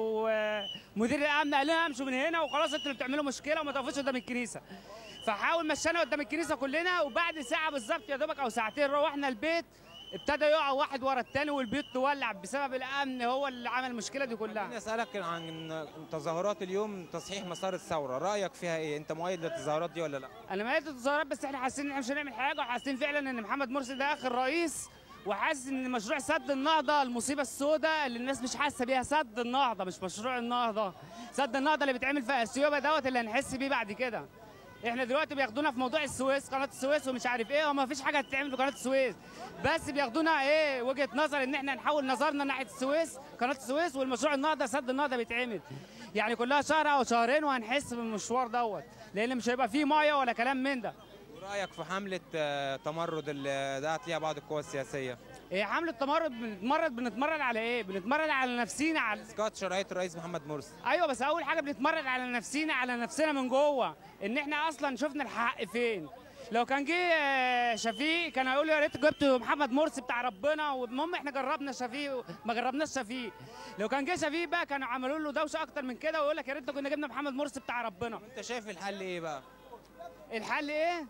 ومدير الامن قال لنا امشوا من هنا وخلاص انتوا اللي بتعملوا مشكله وما تقفوش قدام الكنيسه. فحاول مشانا قدام الكنيسه كلنا، وبعد ساعه بالظبط يا دوبك او ساعتين روحنا البيت، ابتدى يقع واحد ورا الثاني والبيوت تولع بسبب الامن هو اللي عمل المشكله دي كلها. خليني اسالك عن تظاهرات اليوم تصحيح مسار الثوره، رايك فيها ايه؟ انت مؤيد للتظاهرات دي ولا لا؟ انا مؤيد للتظاهرات، بس احنا حاسين ان احنا مش هنعمل حاجه، وحاسين فعلا ان محمد مرسي ده اخر رئيس، وحاسس ان مشروع سد النهضه المصيبه السوداء اللي الناس مش حاسه بيها. سد النهضه مش مشروع النهضه، سد النهضه اللي بيتعمل في اثيوبيا دوت اللي هنحس بيه بعد كده. احنا دلوقتي بياخدونا في موضوع السويس، قناه السويس ومش عارف ايه، وما فيش حاجه هتتعمل في قناه السويس، بس بياخدونا ايه وجهه نظر ان احنا نحول نظرنا ناحيه السويس، قناه السويس، والمشروع النهضه سد النهضه بيتعمل. يعني كلها شهر او شهرين وهنحس بالمشوار دوت، لان مش هيبقى فيه ميه ولا كلام من ده. ورايك في حمله تمرد اللي دعت ليها بعض القوى السياسيه؟ ايه حمله تمرد؟ بنتمرد بنتمرد على ايه؟ بنتمرد على نفسينا، على اسقاط شرعيه الرئيس محمد مرسي. ايوه، بس اول حاجه بنتمرد على نفسينا، على نفسنا من جوه، ان احنا اصلا شفنا الحق فين. لو كان جه شفيق كان هيقول يا ريت جبتوا محمد مرسي بتاع ربنا، والمهم احنا جربنا شفيق ما جربناش شفيق. لو كان جه شفيق بقى كانوا عملوا له دوشه اكتر من كده ويقول لك يا ريت كنا جبنا محمد مرسي بتاع ربنا. انت شايف الحل ايه بقى؟ الحل ايه؟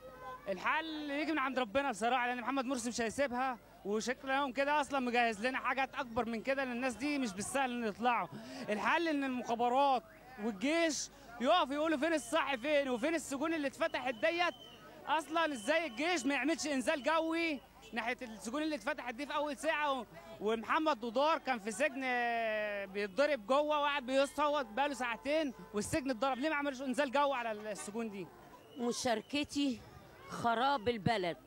الحل يجي من عند ربنا بصراحه، لان محمد مرسي مش هيسيبها، وشكلهم كده اصلا مجهز لنا حاجات اكبر من كده، لان الناس دي مش بالسهل ان يطلعوا. الحل ان المخابرات والجيش يقفوا يقولوا فين الصح فين، وفين السجون اللي اتفتحت ديت اصلا. ازاي الجيش ما يعملش انزال جوي ناحيه السجون اللي اتفتحت دي في اول ساعه، ومحمد دودار كان في سجن بيتضرب جوه وقاعد بيصوت بقاله ساعتين والسجن اتضرب، ليه ما عملوش انزال جوي على السجون دي؟ مشاركتي خراب البلد،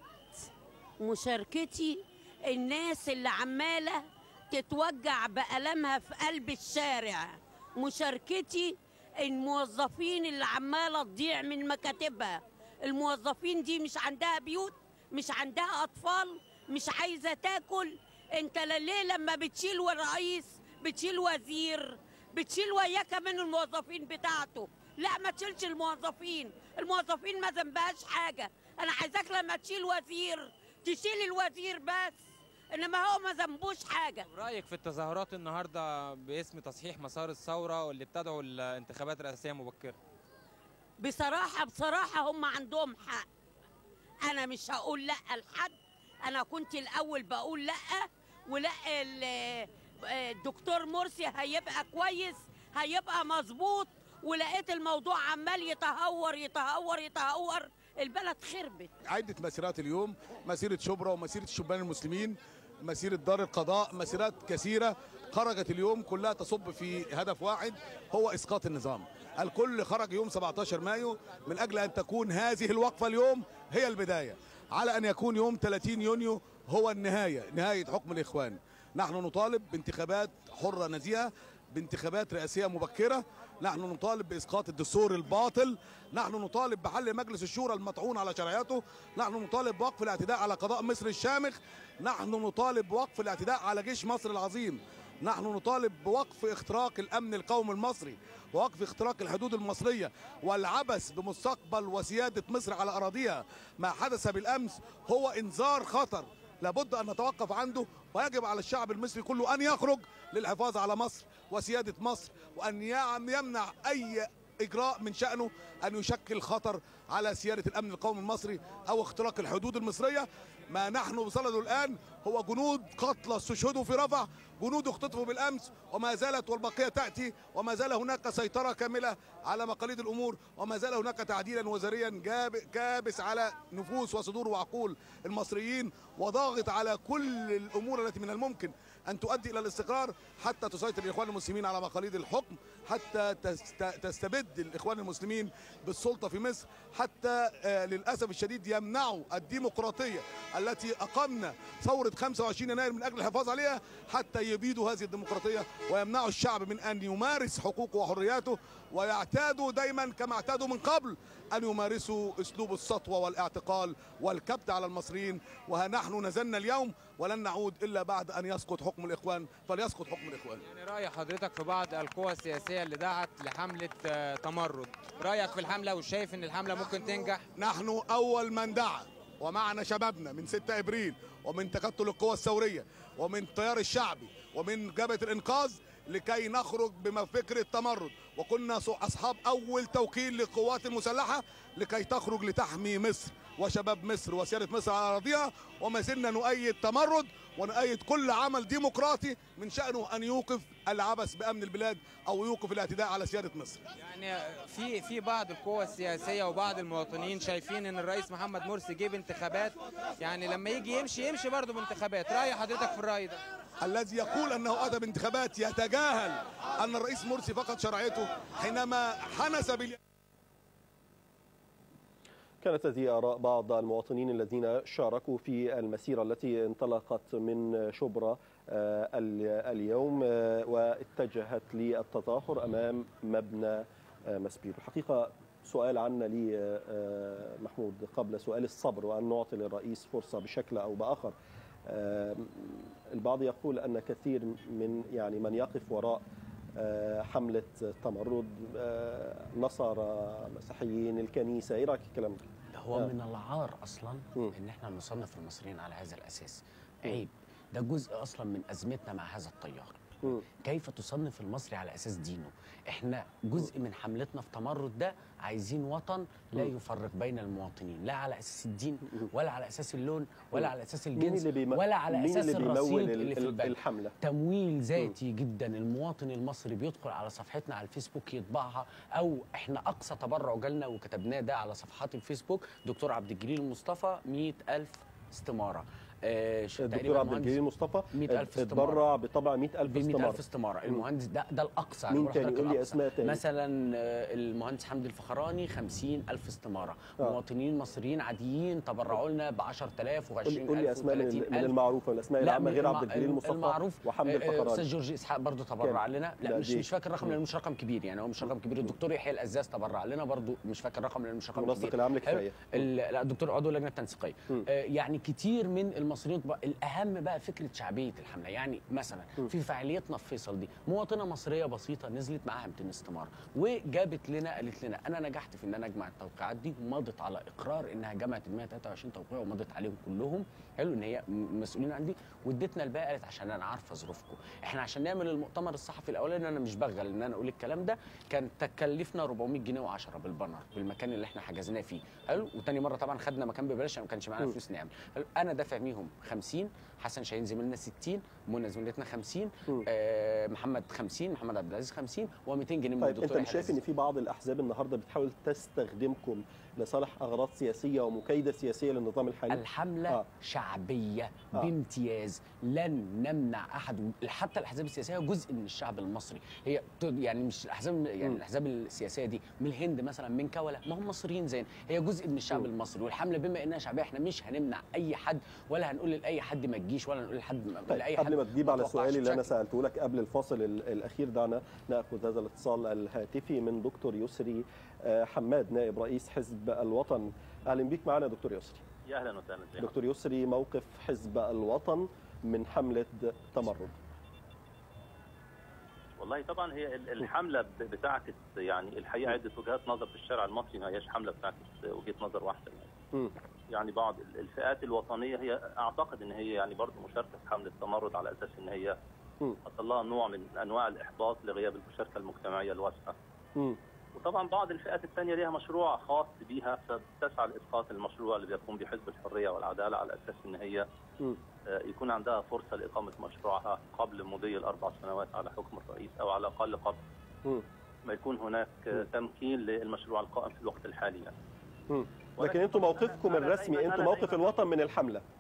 مشاركتي الناس اللي عماله تتوجع بألمها في قلب الشارع، مشاركتي الموظفين اللي عماله تضيع من مكاتبها. الموظفين دي مش عندها بيوت، مش عندها اطفال، مش عايزه تاكل. انت ليه لما بتشيل رئيس بتشيل وزير بتشيل وياه كمان الموظفين بتاعته؟ لا، ما تشيلش الموظفين، الموظفين ما ذنبهاش حاجه. انا عايزاك لما تشيل وزير تشيل الوزير بس، انما هو ما ذنبوش حاجه. رايك في التظاهرات النهارده باسم تصحيح مسار الثوره واللي بتدعو الانتخابات الرئاسيه مبكره؟ بصراحه بصراحه هم عندهم حق، انا مش هقول لا لحد. انا كنت الاول بقول لا، ولا الدكتور مرسي هيبقى كويس، هيبقى مظبوط، ولقيت الموضوع عمال يتهور يتهور يتهور، البلد خربت. عدة مسيرات اليوم، مسيرة شبرا ومسيرة الشبان المسلمين، مسيرة دار القضاء، مسيرات كثيرة خرجت اليوم كلها تصب في هدف واحد هو إسقاط النظام. الكل خرج يوم سبعة عشر مايو من أجل أن تكون هذه الوقفة اليوم هي البداية، على أن يكون يوم ثلاثين يونيو هو النهاية، نهاية حكم الإخوان. نحن نطالب بانتخابات حرة نزيهة، بانتخابات رئاسية مبكرة، نحن نطالب بإسقاط الدستور الباطل، نحن نطالب بحل مجلس الشورى المطعون على شرعيته، نحن نطالب بوقف الاعتداء على قضاء مصر الشامخ، نحن نطالب بوقف الاعتداء على جيش مصر العظيم، نحن نطالب بوقف اختراق الأمن القومي المصري، ووقف اختراق الحدود المصرية، والعبث بمستقبل وسيادة مصر على أراضيها. ما حدث بالأمس هو إنذار خطر لابد أن نتوقف عنده، ويجب على الشعب المصري كله أن يخرج للحفاظ على مصر وسيادة مصر، وأن يمنع أي إجراء من شأنه أن يشكل خطر على سيادة الأمن القومي المصري أو اختراق الحدود المصرية. ما نحن بصدده الآن هو جنود قتلى استشهدوا في رفح، جنود اختطفوا بالأمس، وما زالت والبقية تأتي، وما زال هناك سيطرة كاملة على مقاليد الأمور، وما زال هناك تعديلا وزريا كابس على نفوس وصدور وعقول المصريين، وضاغط على كل الأمور التي من الممكن ان تؤدي الى الاستقرار، حتى تسيطر الاخوان المسلمين على مقاليد الحكم، حتى تستبد الاخوان المسلمين بالسلطه في مصر، حتى للاسف الشديد يمنعوا الديمقراطيه التي اقمنا ثوره خمسة وعشرين يناير من اجل الحفاظ عليها، حتى يبيدوا هذه الديمقراطيه ويمنعوا الشعب من ان يمارس حقوقه وحرياته، ويعتادوا دايما كما اعتادوا من قبل ان يمارسوا اسلوب السطوه والاعتقال والكبت على المصريين. ونحن نزلنا اليوم ولن نعود الا بعد ان يسقط حكم الاخوان، فليسقط حكم الاخوان. يعني راي حضرتك في بعض القوى السياسيه اللي دعت لحمله تمرد، رايك في الحمله وشايف ان الحمله ممكن تنجح؟ نحن اول من دعا ومعنا شبابنا من ستة ابريل ومن تكتل القوى الثوريه ومن التيار الشعبي ومن جبهه الانقاذ لكي نخرج بفكر التمرد، وكنا اصحاب اول توكيل للقوات المسلحه لكي تخرج لتحمي مصر وشباب مصر وسياده مصر على اراضيها، وما زلنا نؤيد تمرد ونؤيد كل عمل ديمقراطي من شانه ان يوقف العبث بامن البلاد او يوقف الاعتداء على سياده مصر. يعني في في بعض القوى السياسيه وبعض المواطنين شايفين ان الرئيس محمد مرسي جه بانتخابات، يعني لما يجي يمشي يمشي برضه بانتخابات، راي حضرتك في الراي ده؟ الذي يقول انه اتى بانتخابات يتجاهل ان الرئيس مرسي فقد شرعيته حينما حنس بال كانت هذه آراء بعض المواطنين الذين شاركوا في المسيرة التي انطلقت من شبرا اليوم واتجهت للتظاهر أمام مبنى مسبير. الحقيقة سؤال عنا لي محمود قبل سؤال الصبر وأن نعطي للرئيس فرصة بشكل أو بآخر. البعض يقول أن كثير من يعني من يقف وراء حملة تمرد نصارى مسيحيين الكنيسة، ايه رايك الكلام ده؟ هو من العار اصلا م. ان احنا نصنف المصريين على هذا الاساس، عيب، ده جزء اصلا من ازمتنا مع هذا التيار. م. كيف تصنف المصري على اساس دينه؟ احنا جزء من حملتنا في تمرد ده عايزين وطن لا يفرق بين المواطنين، لا على اساس الدين ولا على اساس اللون ولا على اساس الجنس ولا على اساس الرصيد اللي في البلد. الحملة تمويل ذاتي جدا، المواطن المصري بيدخل على صفحتنا على الفيسبوك يطبعها، او احنا اقصى تبرع جالنا وكتبناه ده على صفحات الفيسبوك، دكتور عبد الجليل مصطفى مئة ألف استمارة. آه الدكتور عبد الجليل مصطفى مئة ألف اتبرع بطبع مئة ألف استمارة. مئة ألف استمارة. المهندس ده ده الأقصى. مين تاني؟ قول لي أسماء تاني. مثلا المهندس حمدي الفخراني خمسين ألف استمارة. آه. مواطنين مصريين عاديين تبرعوا لنا ب عشرة آلاف و عشرين ألف. قول لي أسماء من المعروفة، الأسماء العامة غير عبد الجليل مصطفى المعروف وحمدي الفخراني. أستاذ جورج إسحاق برضه تبرع لنا، لا مش مش فاكر الرقم لأنه مش رقم كبير، يعني هو مش رقم كبير. الدكتور يحيى الأزاز تبرع لنا برضه، مش فاكر الرقم لأنه مش رقم كبير. المنسق العام للكفاية. لا الدكتور عضو اللجنة التنسيقية. يعني كتير من المصريين. اهم بقى فكره شعبيه الحمله، يعني مثلا في فعاليتنا في فيصل دي مواطنه مصريه بسيطه نزلت معاها مئتين استماره وجابت لنا قالت لنا انا نجحت في ان انا اجمع التوقيعات دي، ومضت على اقرار انها جمعت مئة وثلاثة وعشرين توقيع ومضت عليهم كلهم، حلو ان هي مسؤولين عندي، وادتنا الباقي قالت عشان انا عارفه ظروفكم. احنا عشان نعمل المؤتمر الصحفي الاولاني انا مش بغل ان انا اقول الكلام ده، كان تكلفنا أربعمئة جنيه وعشرة بالبانر بالمكان اللي احنا حجزناه فيه، حلو. وتاني مره طبعا خدنا مكان ببلاش عشان ما كانش معانا فلوس نعمل. انا دافع بيهم خمسين، حسن شاهين زميلنا ستين، منى زميلتنا خمسين، آه محمد خمسين، محمد عبد العزيز خمسين، ومئتين جنيه من طيب الدكتور. انت مش شايف ان في بعض الاحزاب النهارده بتحاول تستخدمكم لصالح اغراض سياسيه ومكايده سياسيه للنظام الحالي؟ الحمله آه. شعبيه آه. بامتياز، لن نمنع احد، حتى الاحزاب السياسيه جزء من الشعب المصري، هي يعني مش الاحزاب يعني الاحزاب السياسيه دي من الهند مثلا من كولا، ما هم مصريين زينا، هي جزء من الشعب م. المصري. والحمله بما انها شعبيه احنا مش هنمنع اي حد ولا هنقول لاي حد ما تجيش ولا نقول لحد طيب لاي حد. حد قبل ما تجيب على السؤال اللي انا سالته لك قبل الفاصل الاخير، دعنا ناخذ هذا الاتصال الهاتفي من دكتور يسري حماد نائب رئيس حزب الوطن. اهلا بك معنا دكتور يسري. يا اهلا وسهلا. دكتور يسري، موقف حزب الوطن من حمله تمرد؟ والله طبعا هي الحمله بتعكس يعني الحقيقه عده وجهات نظر في الشارع المصري، ما هياش حمله بتعكس وجهه نظر واحده. يعني, يعني بعض الفئات الوطنيه هي اعتقد ان هي يعني برضه مشاركه في حمله التمرد على اساس ان هي حصل لها نوع من انواع الاحباط لغياب المشاركه المجتمعيه الواسعه. وطبعا بعض الفئات الثانيه ليها مشروع خاص بيها فبتسعى لاسقاط المشروع اللي بيقوم بحزب الحريه والعداله على اساس ان هي يكون عندها فرصه لاقامه مشروعها قبل مضي الاربع سنوات على حكم الرئيس، او على الاقل قبل ما يكون هناك تمكين للمشروع القائم في الوقت الحالي يعني. لكن انتم موقفكم الرسمي، انتم موقف الوطن من الحمله؟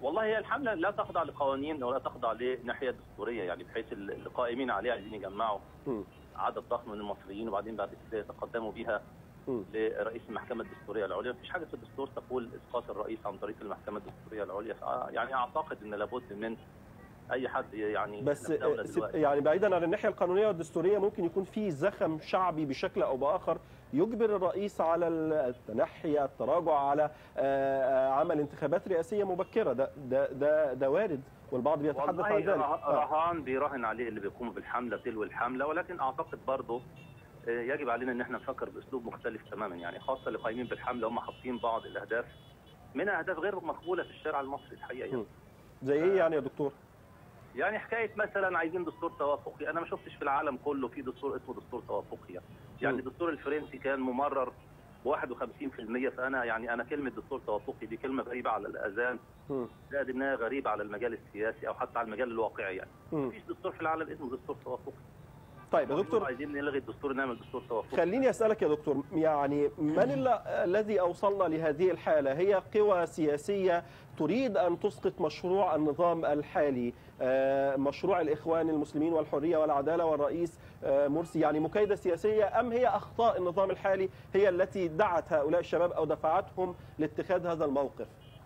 والله هي الحمله لا تخضع لقوانين ولا تخضع لناحيه دستوريه، يعني بحيث القائمين عليها عايزين يجمعوا م. عدد ضخم من المصريين وبعدين بعد كده يتقدموا بيها م. لرئيس المحكمه الدستوريه العليا. مفيش حاجه في الدستور تقول اسقاط الرئيس عن طريق المحكمه الدستوريه العليا، يعني اعتقد ان لابد من اي حد يعني بس يعني بعيدا عن الناحيه القانونيه والدستوريه ممكن يكون في زخم شعبي بشكل او باخر يجبر الرئيس على التنحي، التراجع على عمل انتخابات رئاسيه مبكره. ده ده ده, ده وارد والبعض بيتحدث عن ذلك. رهان بيراهن عليه اللي بيقوموا بالحمله تلو الحمله، ولكن اعتقد برضه يجب علينا ان احنا نفكر باسلوب مختلف تماما، يعني خاصه اللي قايمين بالحمله هم حاطين بعض الاهداف منها اهداف غير مقبوله في الشارع المصري الحقيقه. يعني. زي ايه يعني يا دكتور؟ يعني حكايه مثلا عايزين دستور توافقي، انا ما شفتش في العالم كله في دستور اسمه دستور توافقي. يعني, يعني الدستور الفرنسي كان ممرر ب واحد وخمسين بالمئة، فانا يعني انا كلمه دستور توافقي دي كلمه غريبه على الاذان، زائد انها غريبه على المجال السياسي او حتى على المجال الواقعي. يعني ما فيش دستور في العالم اسمه دستور توافقي. طيب يا دكتور، عايزين نلغي الدستور نعمل دستور توافقي. خليني اسالك يا دكتور، يعني من الذي اوصلنا لهذه الحاله؟ هي قوى سياسيه تريد ان تسقط مشروع النظام الحالي، مشروع الاخوان المسلمين والحريه والعداله والرئيس مرسي، يعني مكايده سياسيه، ام هي اخطاء النظام الحالي هي التي دعت هؤلاء الشباب او دفعتهم لاتخاذ هذا الموقف؟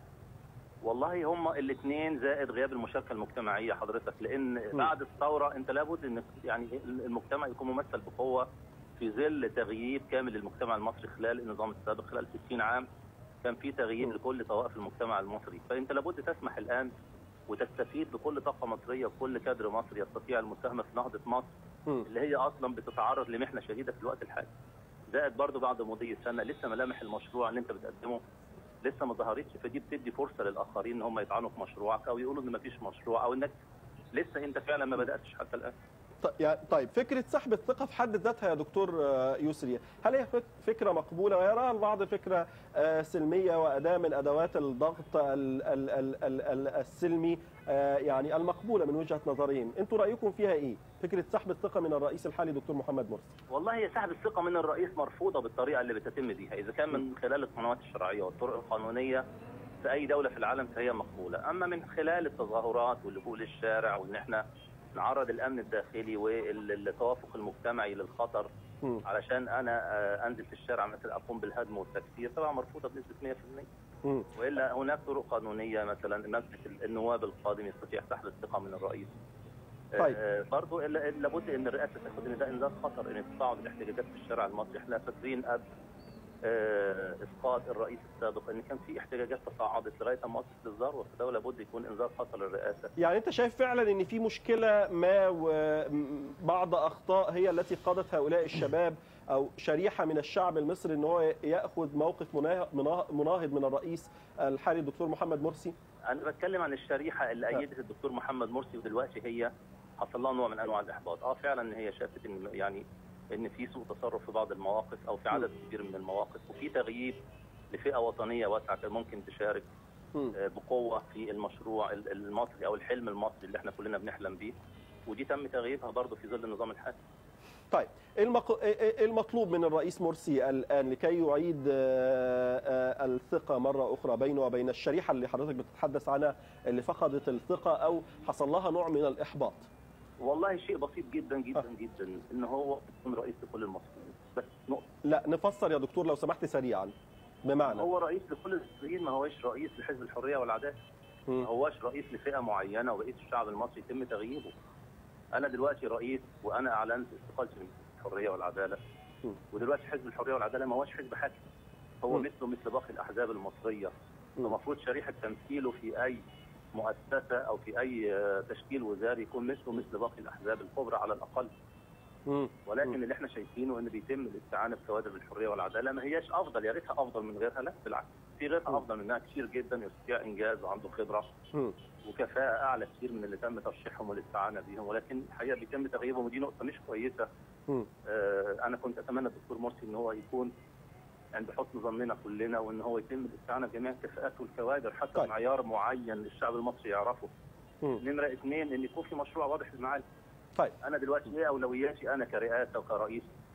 والله هم الاثنين زائد غياب المشاركه المجتمعيه حضرتك، لان م. بعد الثوره انت لابد ان يعني المجتمع يكون ممثل بقوه في ظل تغييب كامل للمجتمع المصري. خلال النظام السابق خلال ستين عام كان في تغييب لكل طوائف المجتمع المصري، فانت لابد تسمح الان وتستفيد بكل طاقه مصريه وكل كادر مصري يستطيع المساهمه في نهضه مصر م. اللي هي اصلا بتتعرض لمحنه شديده في الوقت الحالي. زائد برضه بعد مضي السنه لسه ملامح المشروع اللي انت بتقدمه لسه ما ظهرتش، فدي بتدي فرصه للاخرين ان هم يطعنوا في مشروعك او يقولوا ان ما فيش مشروع او انك لسه انت فعلا ما بداتش حتى الان. طيب فكره سحب الثقه في حد ذاتها يا دكتور يسري، هل هي فكره مقبوله ويراها البعض فكره سلميه واداه من ادوات الضغط السلمي يعني المقبوله من وجهه نظرهم؟ انتم رايكم فيها ايه؟ فكره سحب الثقه من الرئيس الحالي دكتور محمد مرسي. والله هي سحب الثقه من الرئيس مرفوضه بالطريقه اللي بتتم بيها، اذا كان من خلال القنوات الشرعيه والطرق القانونيه في اي دوله في العالم فهي مقبوله، اما من خلال التظاهرات واللجوء للشارع وان احنا نعرض الامن الداخلي والتوافق المجتمعي للخطر م. علشان انا انزل في الشارع مثلا اقوم بالهدم والتكسير، طبعا مرفوضه بنسبه مئة بالمئة. م. والا هناك طرق قانونيه، مثلا مجلس النواب القادم يستطيع سحب الثقه من الرئيس. طيب. آه برضه لابد ان الرئاسه تاخد ان ده انذار خطر، ان تصاعد الاحتجاجات في الشارع المصري. احنا فاكرين قبل آه اسقاط الرئيس السابق ان كان في احتجاجات تصاعدت لغايه ما وصلت للذروه، فده لابد يكون انذار خطر للرئاسه. يعني انت شايف فعلا ان في مشكله ما وبعض اخطاء هي التي قادت هؤلاء الشباب او شريحه من الشعب المصري ان هو ياخذ موقف مناهض من الرئيس الحالي الدكتور محمد مرسي؟ انا بتكلم عن الشريحه اللي ايدت الدكتور محمد مرسي ودلوقتي هي حصل لها نوع من انواع الاحباط. اه فعلا ان هي شافت ان يعني ان في سوء تصرف في بعض المواقف او في عدد كبير من المواقف، وفي تغييب لفئه وطنيه واسعه كان ممكن تشارك بقوه في المشروع المصري او الحلم المصري اللي احنا كلنا بنحلم بيه، ودي تم تغييبها برضه في ظل النظام الحالي. طيب المطلوب من الرئيس مرسي الان لكي يعيد الثقه مره اخرى بينه وبين الشريحه اللي حضرتك بتتحدث عنها اللي فقدت الثقه او حصل لها نوع من الاحباط؟ والله شيء بسيط جدا جدا آه. جدا ان هو يكون رئيس لكل المصريين بس نقطه. لا نفسر يا دكتور لو سمحت سريعا. بمعنى هو رئيس لكل المصريين، ما هوش رئيس لحزب الحريه والعداله، ما هوش رئيس لفئه معينه وبقيه الشعب المصري يتم تغييبه. انا دلوقتي رئيس وانا اعلنت استقالتي من الحريه والعداله، م. ودلوقتي حزب الحريه والعداله ما هوش حزب حاكم، هو م. مثله مثل باقي الاحزاب المصريه، المفروض شريحه تمثيله في اي مؤسسه او في اي تشكيل وزاري يكون مثله مثل باقي الاحزاب الكبرى على الاقل. م. ولكن م. اللي احنا شايفينه ان بيتم الاستعانه بكوادر الحريه والعداله، ما هياش افضل، يا ريتها افضل من غيرها، لا بالعكس في غيرها م. افضل منها كثير جدا، يستطيع انجاز وعنده خبره م. وكفاءه اعلى كثير من اللي تم ترشيحهم والاستعانه بهم، ولكن الحقيقه بيتم تغييبهم ودي نقطه مش كويسه. آه انا كنت اتمنى الدكتور مرسي ان هو يكون عند حسن ظننا كلنا، وان هو يتم الاستعانه بجميع الكفاءات والكوادر حتى طيب. معيار معين الشعب المصري يعرفه. نمره اثنين ان يكون في مشروع واضح المعالم. طيب انا دلوقتي ايه اولوياتي انا كرئاسه وكرئيس؟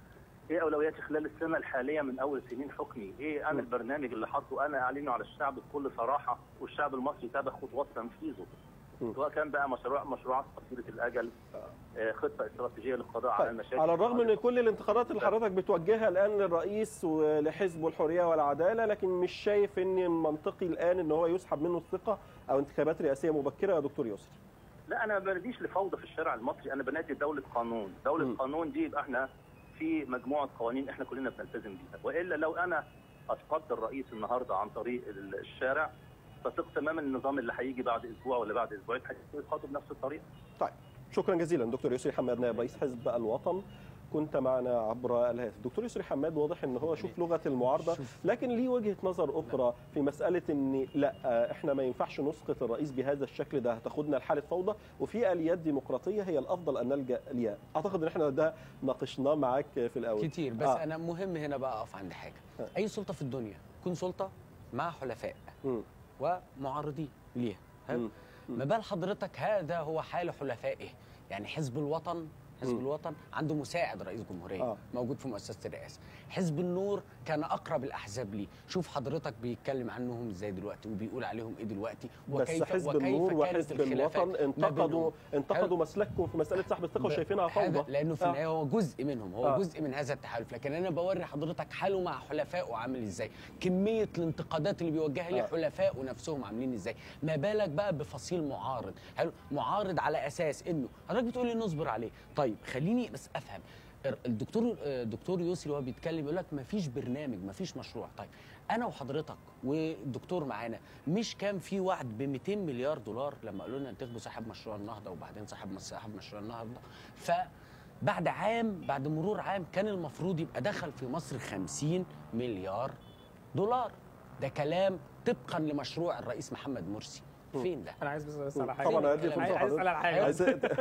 ايه اولوياتي خلال السنه الحاليه من اول سنين حكمي؟ ايه انا البرنامج اللي حاطه انا اعلنه على الشعب بكل صراحه، والشعب المصري تابع خطوات تنفيذه، سواء كان بقى مشروع مشروعات قصيره الاجل، آه خطه استراتيجيه للقضاء على المشاكل. على الرغم من كل الانتقادات اللي حضرتك بتوجهها الان للرئيس ولحزبه الحريه والعداله، لكن مش شايف ان منطقي الان ان هو يسحب منه الثقه او انتخابات رئاسيه مبكره يا دكتور يسري؟ لا، انا ما بناديش لفوضى في الشارع المصري، انا بنادي دوله قانون، دوله م. قانون دي يبقى احنا في مجموعه قوانين احنا كلنا بنلتزم بيها، والا لو انا اسقطت الرئيس النهارده عن طريق الشارع فثق تماما النظام اللي هيجي بعد اسبوع ولا بعد اسبوعين هيسقطه بنفس الطريقه. طيب شكرا جزيلا دكتور يسري حماد نائب رئيس حزب الوطن، كنت معنا عبر الهاتف. دكتور يسري حماد واضح ان هو شوف لغه المعارضه، لكن ليه وجهه نظر اخرى في مساله ان لا احنا ما ينفعش نسقط الرئيس بهذا الشكل، ده هتاخدنا لحاله فوضى، وفي اليات ديمقراطيه هي الافضل ان نلجا ليها. اعتقد ان احنا ده ناقشناه معاك في الاول كتير، بس آه. انا مهم هنا بقى اقف عند حاجه. آه. اي سلطه في الدنيا تكون سلطه مع حلفاء م. ومعارضين ليها. ما بال حضرتك هذا هو حال حلفائه، يعني حزب الوطن حزب م. الوطن عنده مساعد رئيس جمهوريه آه. موجود في مؤسسه الرئاسه. حزب النور كان اقرب الاحزاب ليه، شوف حضرتك بيتكلم عنهم ازاي دلوقتي وبيقول عليهم ايه دلوقتي، وكيف بس حزب وكيف النور وحزب الوطن انتقدوا انتقدوا مسلككم في مساله سحب الثقه وشايفينها فوضى، لانه في النهايه آه. هو جزء منهم، هو آه. جزء من هذا التحالف. لكن انا بوري حضرتك حاله مع حلفائه عامل ازاي، كميه الانتقادات اللي بيوجهها ليه آه. حلفائه نفسهم عاملين ازاي، ما بالك بقى بفصيل معارض. حلو، معارض على اساس انه حضرتك بتقول لي نصبر عليه. طيب خليني بس افهم، الدكتور الدكتور يسري وهو بيتكلم يقول لك ما فيش برنامج، ما فيش مشروع. طيب انا وحضرتك والدكتور معانا، مش كان في وعد ب مئتين مليار دولار لما قالوا لنا انتخبوا صاحب مشروع النهضه، وبعدين صاحب صاحب مشروع النهضه، فبعد عام بعد مرور عام كان المفروض يبقى دخل في مصر خمسين مليار دولار. ده كلام طبقا لمشروع الرئيس محمد مرسي. فين ده؟ انا عايز بس اسال على حاجه. طبعا عايز اسال على حاجه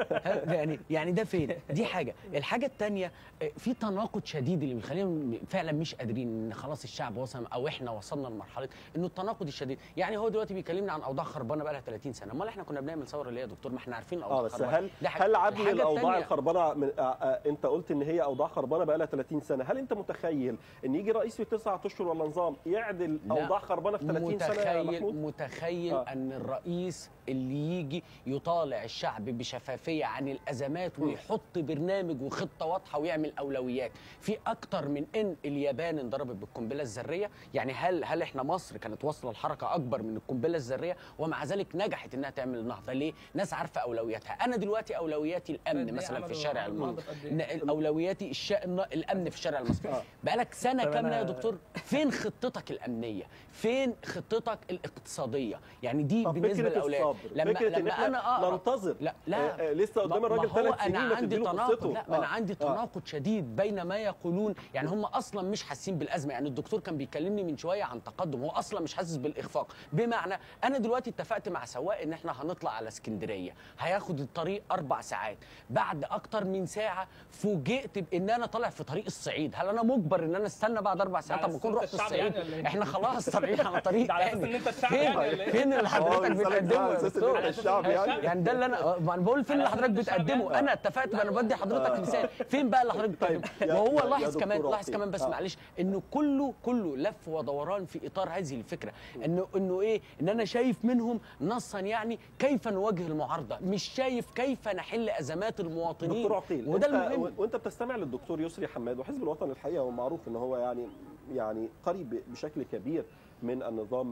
يعني يعني ده فين؟ دي حاجه. الحاجه الثانيه، في تناقض شديد اللي بيخلينا فعلا مش قادرين ان خلاص الشعب وصل او احنا وصلنا لمرحله انه التناقض الشديد. يعني هو دلوقتي بيكلمنا عن اوضاع خربانه بقى لها ثلاثين سنه، امال احنا كنا بنعمل ثوره ليه يا دكتور؟ ما احنا عارفين الاوضاع اه بس هل هل عدل الاوضاع الخربانه من آه آه انت قلت ان هي اوضاع خربانه بقى لها ثلاثين سنه، هل انت متخيل ان يجي رئيس في تسعة اشهر ولا نظام يعدل اوضاع خربانه في ثلاثين سنه يا محمود؟ متخيل آه. ان الرئيس اللي يجي يطالع الشعب بشفافيه عن الازمات ويحط برنامج وخطه واضحه ويعمل اولويات، في اكتر من ان اليابان انضربت بالقنبله الذريه. يعني هل هل احنا مصر كانت واصله لحركه اكبر من القنبله الذريه ومع ذلك نجحت انها تعمل النهضه؟ ليه؟ ناس عارفه اولوياتها. انا دلوقتي اولوياتي الامن مثلا في الشارع المصري، اولوياتي الشأن الامن في الشارع المصري. بقالك سنه كامله يا دكتور، فين خطتك الامنيه؟ فين خطتك الاقتصاديه؟ يعني دي بالنسبه للاولويات. لما لما انا اقرا ننتظر لا لا آه لسه قدام الراجل ثلاث سنين انا عندي تناقض. لا آه. انا عندي تناقض آه. شديد بين ما يقولون، يعني هم اصلا مش حاسين بالازمه. يعني الدكتور كان بيكلمني من شويه عن تقدم، هو اصلا مش حاسس بالاخفاق. بمعنى انا دلوقتي اتفقت مع سواق ان احنا هنطلع على اسكندريه، هياخد الطريق اربع ساعات، بعد اكتر من ساعه فوجئت بان انا طالع في طريق الصعيد. هل انا مجبر ان انا استنى بعد اربع ساعات اما اكون رحت الصعيد؟ يعني احنا خلاص طالعين على طريق تاني. فين فين اللي حضرتك بتقدمه؟ الشعب يعني يعني ده اللي انا انا بقول فين اللي حضرتك بتقدمه؟ انا اتفقت انا بدي حضرتك مثال، فين بقى اللي حضرتك بتقدمه؟ وهو لاحظ كمان لاحظ كمان بس معلش انه كله كله لف ودوران في اطار هذه الفكره، انه انه ايه؟ ان انا شايف منهم نصا يعني كيف نواجه المعارضه، مش شايف كيف نحل ازمات المواطنين. دكتور عقيل، وده المهم. وانت بتستمع للدكتور يسري حماد، وحزب الوطن الحقيقه هو معروف ان هو يعني يعني قريب بشكل كبير من النظام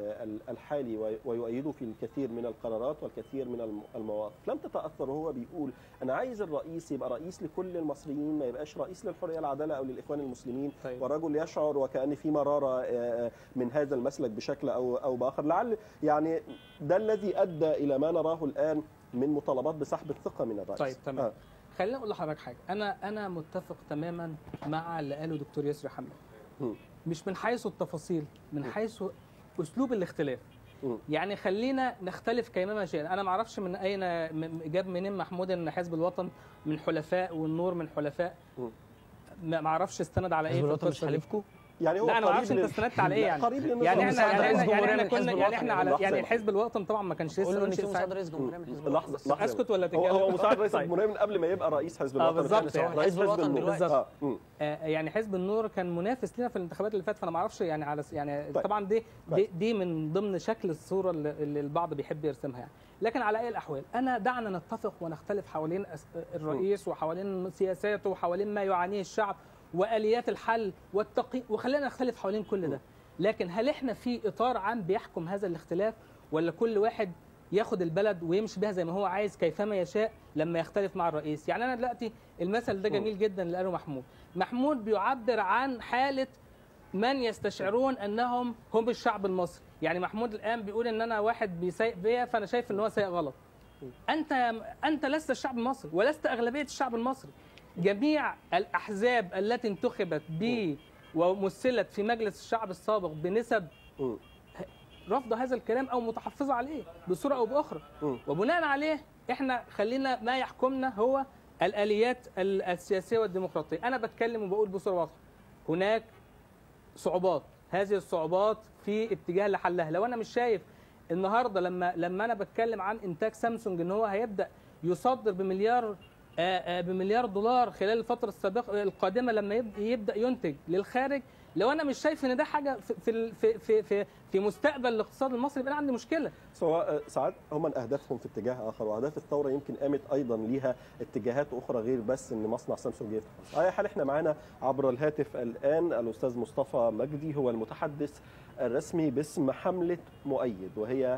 الحالي ويؤيده في الكثير من القرارات والكثير من المواقف. لم تتأثر وهو بيقول أنا عايز الرئيس يبقى رئيس لكل المصريين، ما يبقاش رئيس للحرية العدالة أو للإخوان المسلمين. طيب. والرجل يشعر وكأن في مرارة من هذا المسلك بشكل أو أو بآخر. لعل يعني ده الذي أدى إلى ما نراه الآن من مطالبات بسحب الثقة من الرئيس. طيب تمام. آه. خليني أقول لحضرتك حاجة، أنا أنا متفق تماما مع اللي قاله دكتور يسري حماد. م. مش من حيث التفاصيل، من حيث اسلوب الاختلاف. م. يعني خلينا نختلف كيما شئنا. انا ما اعرفش من اين جاب منين محمود ان حزب الوطن من حلفاء والنور من حلفاء. م. ما اعرفش استند على ايه في القصه. مش حلفكم؟ يعني هو لا انا ما اعرفش انت استندت على ايه يعني قريب للنظام. يعني احنا يعني احنا يعني احنا كنا يعني احنا على لحظة. يعني الحزب الوطني طبعا ما كانش قول له لسه ان في انشئ مساعد ساعتها. رئيس جمهوريه من حزب لحظه الوطن. لحظه اسكت ولا هو تتكلم؟ هو مساعد رئيس طيب. الجمهوريه من قبل ما يبقى رئيس حزب اه الوطن. بالظبط كان يعني. رئيس حزب الوطن النور. دلوقتي. آه. مم. آه، يعني حزب النور كان منافس لنا في الانتخابات اللي فاتت، فانا ما اعرفش يعني على يعني طيب. طبعا دي دي, طيب. دي من ضمن شكل الصوره اللي اللي البعض بيحب يرسمها يعني. لكن على اي الاحوال انا دعنا نتفق ونختلف حوالين أس- الرئيس وحوالين سياساته وحوالين ما يعانيه الشعب واليات الحل والتقي وخلينا نختلف حوالين كل ده. لكن هل احنا في اطار عام بيحكم هذا الاختلاف، ولا كل واحد ياخد البلد ويمشي بها زي ما هو عايز كيفما يشاء لما يختلف مع الرئيس؟ يعني انا دلوقتي المثل ده جميل جدا اللي قاله محمود. محمود بيعبر عن حاله من يستشعرون انهم هم الشعب المصري. يعني محمود الان بيقول ان انا واحد بيسيء بيا فانا شايف ان هو سيء غلط. انت انت لست الشعب المصري ولست اغلبيه الشعب المصري. جميع الاحزاب التي انتخبت ب ومثلت في مجلس الشعب السابق بنسب رفض هذا الكلام او متحفظه عليه بصوره او باخرى، وبناء عليه احنا خلينا ما يحكمنا هو الاليات السياسيه والديمقراطيه. انا بتكلم وبقول بصوره واضحه هناك صعوبات، هذه الصعوبات في اتجاه لحلها. لو انا مش شايف النهارده لما لما انا بتكلم عن انتاج سامسونج ان هو هيبدا يصدر بمليار آآ آآ بمليار دولار خلال الفتره السابقه القادمه لما يبدا ينتج للخارج، لو انا مش شايف ان ده حاجه في في في في, في مستقبل الاقتصاد المصري يبقى انا عندي مشكله. سواء ساعات هم اهدافهم في اتجاه اخر، واهداف الثوره يمكن قامت ايضا ليها اتجاهات اخرى غير بس ان مصنع سامسونج يفتح. على اي حال احنا معانا عبر الهاتف الان الاستاذ مصطفى مجدي، هو المتحدث الرسمي باسم حمله مؤيد، وهي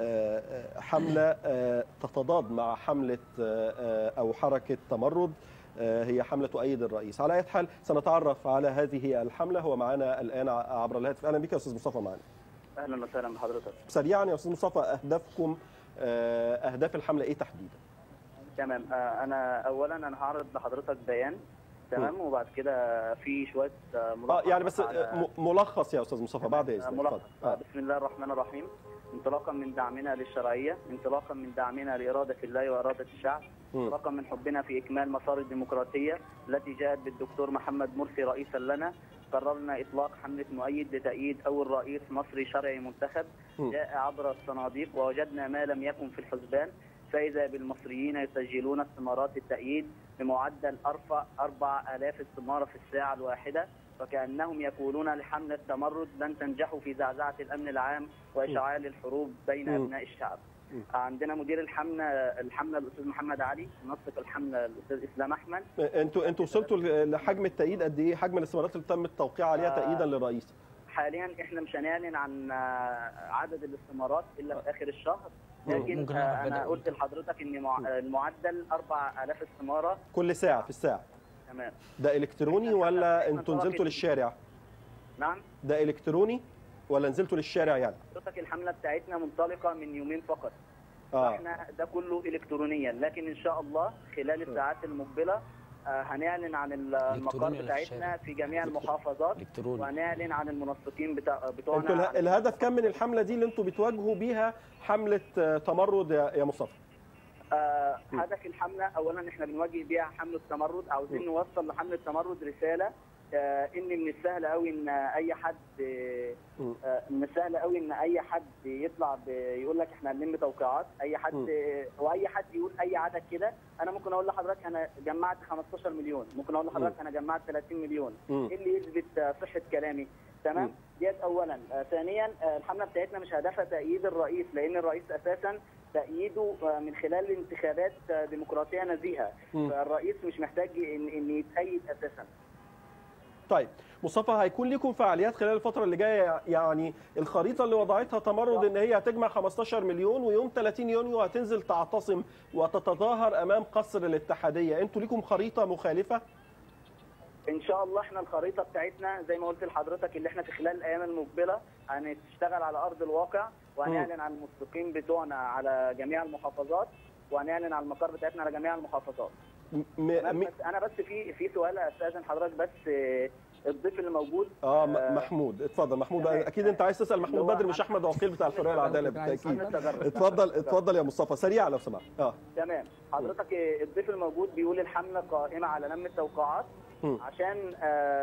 حمله تتضاد مع حمله او حركه تمرد، هي حملة تؤيد الرئيس. على أي حال سنتعرف على هذه الحملة. هو معنا الآن عبر الهاتف. أهلا بك يا أستاذ مصطفى معنا. أهلا وسهلا بحضرتك. سريعا يا أستاذ مصطفى، أهدافكم أهداف الحملة إيه تحديدا؟ تمام. أنا أولا أنا هعرض لحضرتك بيان، تمام، وبعد كده في شوية ملخص. يعني بس ملخص يا أستاذ مصطفى بعد إذنك. ملخص. آه. بسم الله الرحمن الرحيم. انطلاقا من دعمنا للشرعية، انطلاقا من دعمنا لإرادة الله وإرادة الشعب، انطلاقا من حبنا في إكمال مسار الديمقراطية التي جاءت بالدكتور محمد مرسي رئيسا لنا، قررنا إطلاق حملة مؤيد لتأييد أول رئيس مصري شرعي منتخب جاء عبر الصناديق، ووجدنا ما لم يكن في الحسبان، فإذا بالمصريين يسجلون استمارات التأييد بمعدل أرفع أربعة آلاف استمارة في الساعة الواحدة، وكأنهم يقولون لحملة تمرد لن تنجحوا في زعزعة الأمن العام وإشعال الحروب بين أبناء الشعب. عندنا مدير الحملة الحملة الأستاذ محمد علي، منسق الحملة الأستاذ إسلام أحمد. أنتوا أنتوا وصلتوا لحجم التأييد قد إيه؟ حجم الاستمارات اللي تم التوقيع عليها تأييدا للرئيس؟ حاليا إحنا مش هنعلن عن عدد الاستمارات إلا في آخر الشهر، لكن أنا قلت لحضرتك إن المعدل أربعة آلاف استمارة كل ساعة في الساعة. تمام. ده إلكتروني ولا أنتوا نزلتوا للشارع؟ نعم. ده إلكتروني ولا نزلتوا للشارع يعني؟ حضرتك الحملة بتاعتنا منطلقة من يومين فقط. آه. احنا ده كله إلكترونيا، لكن إن شاء الله خلال الساعات المقبلة هنعلن عن المقر بتاعتنا في جميع المحافظات، وهنعلن عن المنسقين بتاع بتوعنا. انتوا الهدف كم من الحملة دي اللي انتوا بتواجهوا بيها حملة تمرد يا مصطفى؟ آه هدف الحملة أولا احنا بنواجه بيها حملة تمرد، عاوزين نوصل لحملة تمرد رسالة آه ان من السهل قوي ان اي حد آه من السهل قوي ان اي حد يطلع يقول لك احنا هنلم توقيعات، اي حد واي حد يقول اي عدد كده. انا ممكن اقول لحضرتك انا جمعت خمستاشر مليون، ممكن اقول لحضرتك انا جمعت ثلاثين مليون. ايه اللي يثبت صحة كلامي؟ تمام. ديت اولا. آه ثانيا آه الحملة بتاعتنا مش هدفها تأييد الرئيس، لان الرئيس اساسا تأييده من خلال انتخابات ديمقراطية نزيهة، فالرئيس مش محتاج ان ان يتأيد اساسا. طيب مصطفى، هيكون لكم فعاليات خلال الفترة اللي جاية، يعني الخريطة اللي وضعتها تمرد ان هي هتجمع خمستاشر مليون، ويوم ثلاثين يونيو هتنزل تعتصم وتتظاهر امام قصر الاتحادية، انتوا لكم خريطة مخالفة؟ ان شاء الله احنا الخريطة بتاعتنا زي ما قلت لحضرتك اللي احنا في خلال الايام المقبلة هنشتغل على ارض الواقع، وهنعلن عن المنسقين بتوعنا على جميع المحافظات، وهنعلن عن المقر بتاعتنا على جميع المحافظات. م... م... انا بس في في سؤال استاذن حضرتك بس الضيف اللي موجود اه محمود، اتفضل محمود. اكيد انت عايز تسال محمود بدر مش احمد عقيل بتاع الحريه والعداله بالتاكيد. اتفضل اتفضل يا مصطفى سريع لو سمحت. اه تمام. حضرتك الضيف الموجود بيقول الحمله قائمه على لم التوقعات عشان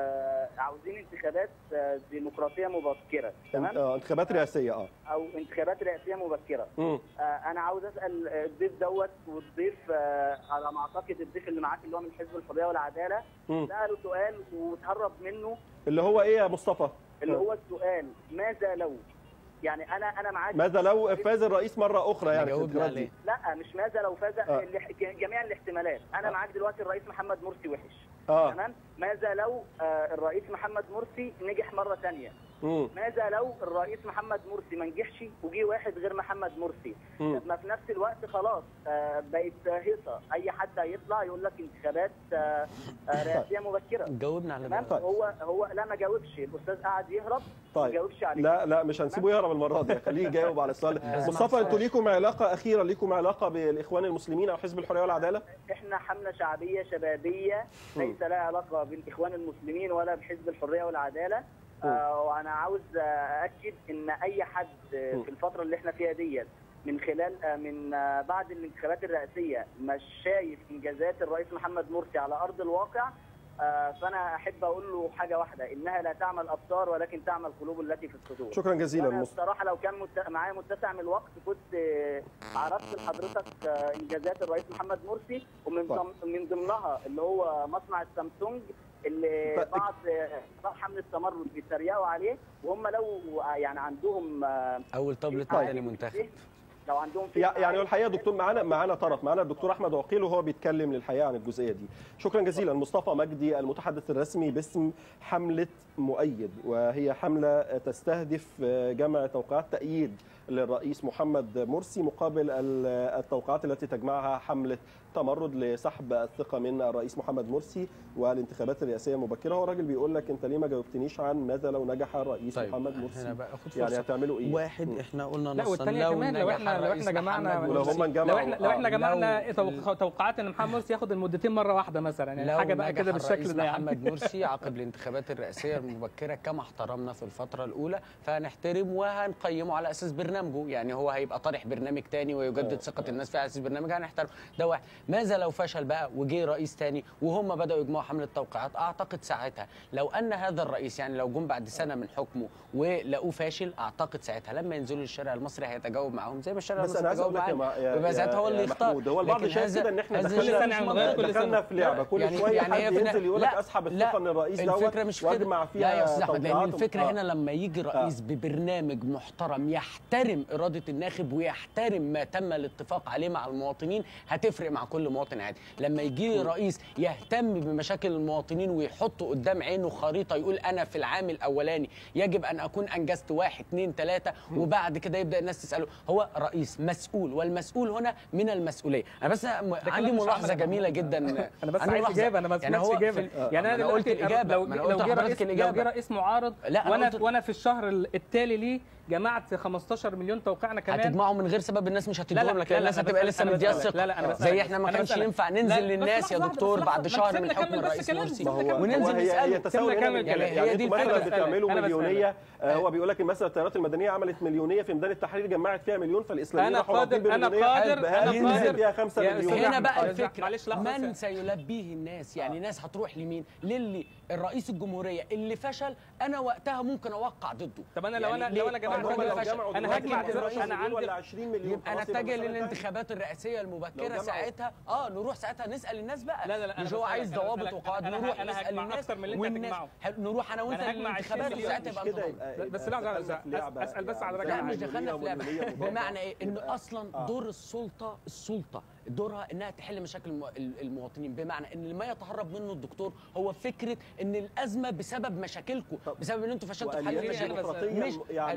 آه عاوزين انتخابات آه ديمقراطيه مبكره. تمام. اه انتخابات رئاسيه اه او انتخابات رئاسيه مبكره. آه انا عاوز اسال الضيف دوت والضيف آه على ما اعتقد الضيف اللي معاك اللي هو من حزب الحريه والعداله ساله سؤال وتهرب منه، اللي هو ايه يا مصطفى؟ اللي هو السؤال ماذا لو، يعني انا انا معاك ماذا لو فاز الرئيس مره اخرى يعني في الانتخابات دي؟ لا مش ماذا لو فاز آه. جميع الاحتمالات. انا آه. معاك دلوقتي الرئيس محمد مرسي وحش. آه. تمام. ماذا لو آه الرئيس محمد مرسي نجح مره ثانيه؟ ماذا لو الرئيس محمد مرسي ما نجحش وجي واحد غير محمد مرسي؟ طب ما في نفس الوقت خلاص آه بقت هيصه، اي حد هيطلع يقول لك انتخابات آه آه رئاسيه مبكره. جاوبنا على ده. هو هو لا ما جاوبش، الاستاذ قاعد يهرب. طيب. ما جاوبش عليه. لا لا مش هنسيبه يهرب المره دي، خليه يجاوب على السؤال. مصطفى انتوا ليكم علاقه اخيره، ليكم علاقه بالاخوان المسلمين او حزب الحريه والعداله؟ احنا حمله شعبيه شبابيه ليس لها علاقه بالاخوان المسلمين ولا بحزب الحريه والعداله. آه وانا عاوز ااكد ان اي حد في الفتره اللي احنا فيها ديت من خلال آه من آه بعد الانتخابات الرئاسيه مش شايف انجازات الرئيس محمد مرسي على ارض الواقع، آه فانا احب اقول له حاجه واحده، انها لا تعمل ابصار ولكن تعمل قلوب التي في الصدور. شكرا جزيلا. الصراحه لو كان مت... معايا متسع من الوقت كنت آه عرضت لحضرتك آه انجازات الرئيس محمد مرسي، ومن طيب. من ضمنها اللي هو مصنع السامسونج اللي بعض بعض حمله التمرد بيتريقوا عليه، وهم لو يعني عندهم اول تابلت مدني منتخب لو عندهم يعني الحقيقه دكتور معانا معانا طرف معانا الدكتور احمد عقيل وهو بيتكلم للحقيقه عن الجزئيه دي. شكرا جزيلا. مصطفى مجدي المتحدث الرسمي باسم حمله مؤيد، وهي حمله تستهدف جمع توقيعات تأييد للرئيس محمد مرسي مقابل التوقيعات التي تجمعها حمله تمرد لسحب الثقه من الرئيس محمد مرسي والانتخابات الرئاسيه المبكره. هو الراجل بيقول لك انت ليه ما جاوبتنيش عن ماذا لو نجح الرئيس طيب. محمد مرسي؟ يعني هتعملوا ايه؟ واحد احنا قلنا لا والثانيه كمان لو احنا لو احنا جمعنا لو هم جمعوا لو احنا لو احنا جمعنا توقعات ان محمد مرسي ياخد المدتين مره واحده مثلا، يعني حاجه بقى كده بالشكل ده. محمد مرسي عقب الانتخابات الرئاسيه المبكره كما احترمنا في الفتره الاولى فهنحترم وهنقيمه على اساس برنامجه، يعني هو هيبقى طارح برنامج ثاني ويجدد ثقه الناس فيه على اساس برنامج هنحترم ده واحد. ماذا لو فشل بقى وجي رئيس ثاني وهم بداوا يجمعوا حمله توقيعات؟ اعتقد ساعتها لو ان هذا الرئيس يعني لو جم بعد سنه من حكمه ولقوه فاشل، اعتقد ساعتها لما ينزلوا للشارع المصري هيتجاوب معاهم زي ما الشارع المصري تجاوب معاهم، يبقى ساعتها هو اللي يختار. هو البعض شايف كده ان احنا دخلنا دخلنا في لعبه كل يعني شويه يعني حد ينزل يقول لك اسحب الثقه من الرئيس دوت الفكره مش واجمع فيها. لا يا استاذ احمد، لان الفكره آه. هنا لما يجي رئيس آه. ببرنامج محترم يحترم اراده الناخب ويحترم ما تم الاتفاق عليه مع المواطنين، هتفرق مع كل مواطن عادي. لما يجي رئيس يهتم بمشاكل المواطنين ويحط قدام عينه خريطه يقول انا في العام الاولاني يجب ان اكون انجزت واحد اثنين ثلاثه، وبعد كده يبدا الناس تساله. هو رئيس مسؤول، والمسؤول هنا من المسؤوليه. انا بس عندي ملاحظه جميله جدا. انا بس عايز اجابه، انا ما سمعتش اجابه. يعني انا قلت الاجابه، لو لو جه رئيس لو جه رئيس معارض وانا وانا في الشهر التالي ليه جمعت خمستاشر مليون توقيعنا كمان، هتجمعوا من غير سبب الناس مش هتديهم لك، الناس هتبقى لسه مديها الثقه. زي احنا ما كانش ينفع ننزل للناس يا دكتور بعد شهر من حكم الرئيس مرسي وننزل نساله. هي تساؤل يعني هي دي مثلا بتعملوا مليونيه. هو بيقول لك مثلا التيارات المدنيه عملت مليونيه في ميدان التحرير جمعت فيها مليون، فالاسلاميين انا قادر انا قادر انا قادر فيها خمسة مليون. هنا بقى الفكره من سيلبيه الناس، يعني ناس هتروح لمين؟ للي الرئيس الجمهوريه اللي فشل انا وقتها ممكن اوقع ضده. طب انا لو انا لو انا جمعت انا هجمع دلوقتي انا عندي عشرين مليون يبقى انا اتجه للانتخابات الرئاسيه المبكره ساعتها اه نروح ساعتها نسال الناس بقى. لا لا لا مش هو عايز ضوابط وقواعد، نروح نسال الناس والناس نروح انا وانت للانتخابات وساعتها يبقى انتخابات. بس لا اسال بس على لا مش دخلنا في لعبه. بمعنى ايه؟ انه اصلا دور السلطه السلطه دورها انها تحل مشاكل المواطنين، بمعنى ان ما يتهرب منه الدكتور هو فكره ان الازمه بسبب مشاكلكم، بسبب ان انتوا فشلتوا في حل المشاكل. مش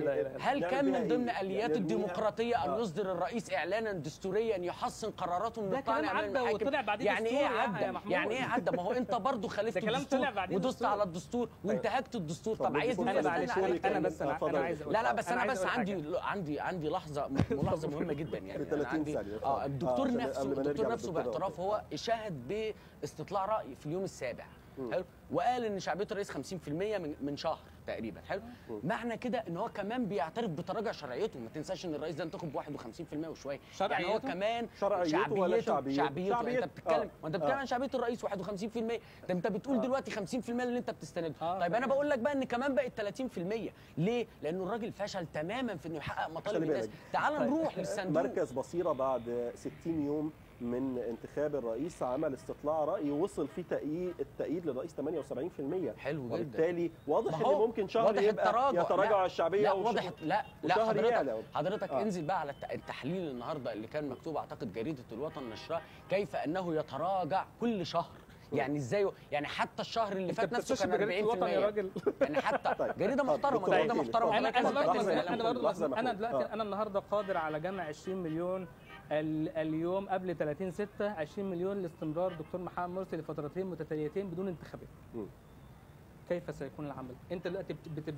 هل كان من ضمن اليات الديمقراطيه ان يصدر الرئيس اعلانا دستوريا يحسن قراراته من الطعن على المحاكم؟ يعني ايه عدى؟ يعني ايه عدى؟ ما هو انت برضه خالفت الدستور ودست على الدستور وانتهكت الدستور. طب عايزني انا بس انا عايز لا لا بس انا بس عندي عندي عندي لحظه ملاحظه مهمه جدا. يعني انا عندي اه الدكتور نفسه الدكتور نفسه باعتراف هو شاهد باستطلاع راي في اليوم السابع حلو، وقال ان شعبيه الرئيس خمسين في المية من من شهر تقريبا. حلو، معنى كده ان هو كمان بيعترف بتراجع شرعيته. ما تنساش ان الرئيس ده انتخب واحد وخمسين في المية وشويه، يعني هو كمان شرعيته ولا شعبيته؟ شعبيته, شعبيته. انت بتتكلم آه. وانت بتتكلم آه. عن شعبيه الرئيس واحد وخمسين في المية، ده انت بتقول آه. دلوقتي خمسين في المية اللي انت بتستنده. آه. طيب انا بقول لك بقى ان كمان بقت ثلاثين في المية. ليه؟ لانه الراجل فشل تماما في انه يحقق مطالب الناس. تعال نروح للصندوق. مركز بصيره بعد ستين يوم من انتخاب الرئيس عمل استطلاع رأي وصل فيه تأييد التأييد للرئيس ثمانية وسبعين في المية. حلو جدا. وبالتالي واضح ان ممكن شهر يبقى يتراجع على الشعبيه. لا واضح. لا لا حضرتك, حضرتك آه. انزل بقى على التحليل النهارده اللي كان مكتوب اعتقد جريده الوطن نشرها، كيف انه يتراجع كل شهر. يعني ازاي؟ يعني حتى الشهر اللي فات نفسه كان أربعين في المية يا راجل. يعني حتى جريده محترمه، جريده محترمه. انا انا دلوقتي انا برضه انا دلوقتي انا النهارده قادر على جمع عشرين مليون اليوم قبل ثلاثين ستة، عشرين مليون لاستمرار دكتور محمد مرسي لفترتين متتاليتين بدون انتخابات. كيف سيكون العمل؟ انت دلوقتي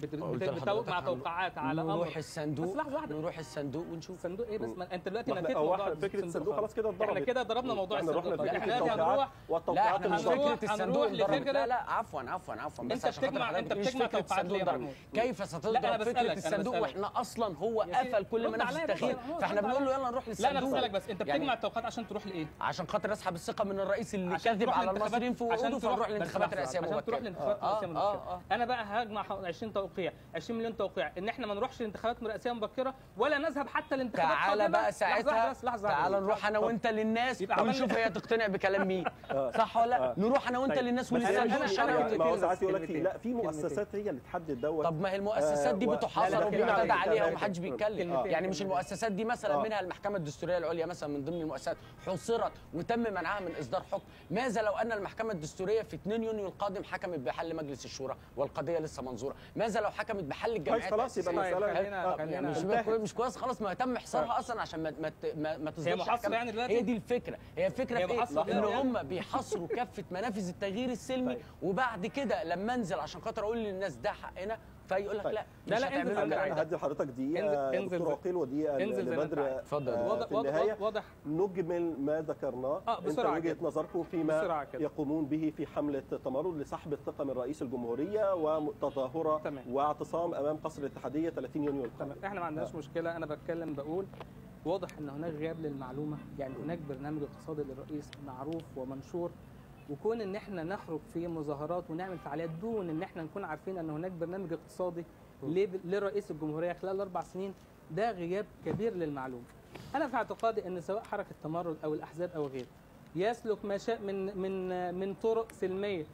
بتوقع توقعات على امر. نروح الصندوق، نروح الصندوق ونشوف. الصندوق ايه بس؟ ما انت دلوقتي نفيت موضوع فكره الصندوق خلاص كده اتضربت. احنا كده ضربنا موضوع الصندوق. احنا هنروح والتوقعات المشتركه فكره الصندوق. لا لا عفوا عفوا عفوا بس عشان خاطر انت بتجمع توقعات ليه يا محمود؟ كيف ستضرب فكره الصندوق واحنا اصلا هو قفل كل منافذ التغيير، فاحنا بنقول له يلا نروح للصندوق. لا انا بسالك بس انت بتجمع التوقعات عشان تروح لايه؟ عشان خاطر اسحب الثقه من الرئيس اللي كذب على المصريين في وعوده فنروح للانتخابات الرئاسيه مبكره. عشان تروح للانتخابات الرئاسيه مبكره. انا بقى هجمع عشرين توقيع، عشرين مليون توقيع ان احنا ما نروحش لانتخابات رئاسيه مبكره ولا نذهب حتى لانتخابات قادمه. تعالى بقى ساعتها، تعالى نروح انا وانت للناس ونشوف هي تقتنع بكلام مين، صح ولا لا؟ نروح انا وانت للناس وللصندوق. ما هو ساعات يقول لك لا في مؤسسات هي اللي تحدد دوت. طب ما هي المؤسسات دي بتحاصر وبيعتدى عليها ومحدش بيتكلم. يعني مش المؤسسات دي مثلا منها المحكمه الدستوريه العليا مثلا من ضمن المؤسسات حصرت وتم منعها من اصدار حكم. ماذا لو ان المحكمه الدستوريه في اثنين يونيو القادم حكمت بحل مجلس الشورى والقضيه لسه منظوره؟ ماذا لو حكمت بحل الجامعات؟ خلاص يبقى المساله يعني مش مش كويس خلاص، ما تم حصارها اصلا عشان ما ما ما تصدرش. هي محاصره يعني دلوقتي؟ هي دي الفكره، هي الفكره في ايه؟ ان هم بيحصروا كافه منافذ التغيير السلمي، وبعد كده لما انزل عشان خاطر اقول للناس ده حقنا فيقول لك لا لا لا انزل. هدي لحضرتك دقيقه دكتور عقيل ودقيقه لبدر. اتفضل. في النهايه واضح نجمل ما ذكرناه. اه بسرعه وجهه نظركم فيما يقومون به في حمله تمرد لسحب الثقه من رئيس الجمهوريه وتظاهره واعتصام امام قصر الاتحاديه ثلاثين يونيو القادم. احنا ما عندناش مشكله، انا بتكلم بقول واضح ان هناك غياب للمعلومه، يعني هناك برنامج اقتصادي للرئيس معروف ومنشور، وكون ان احنا نخرج في مظاهرات ونعمل فعاليات دون ان احنا نكون عارفين ان هناك برنامج اقتصادي لرئيس الجمهوريه خلال اربع سنين، ده غياب كبير للمعلومه. انا في اعتقادي ان سواء حركه تمرد او الاحزاب او غيره يسلك ما شاء من من من طرق سلميه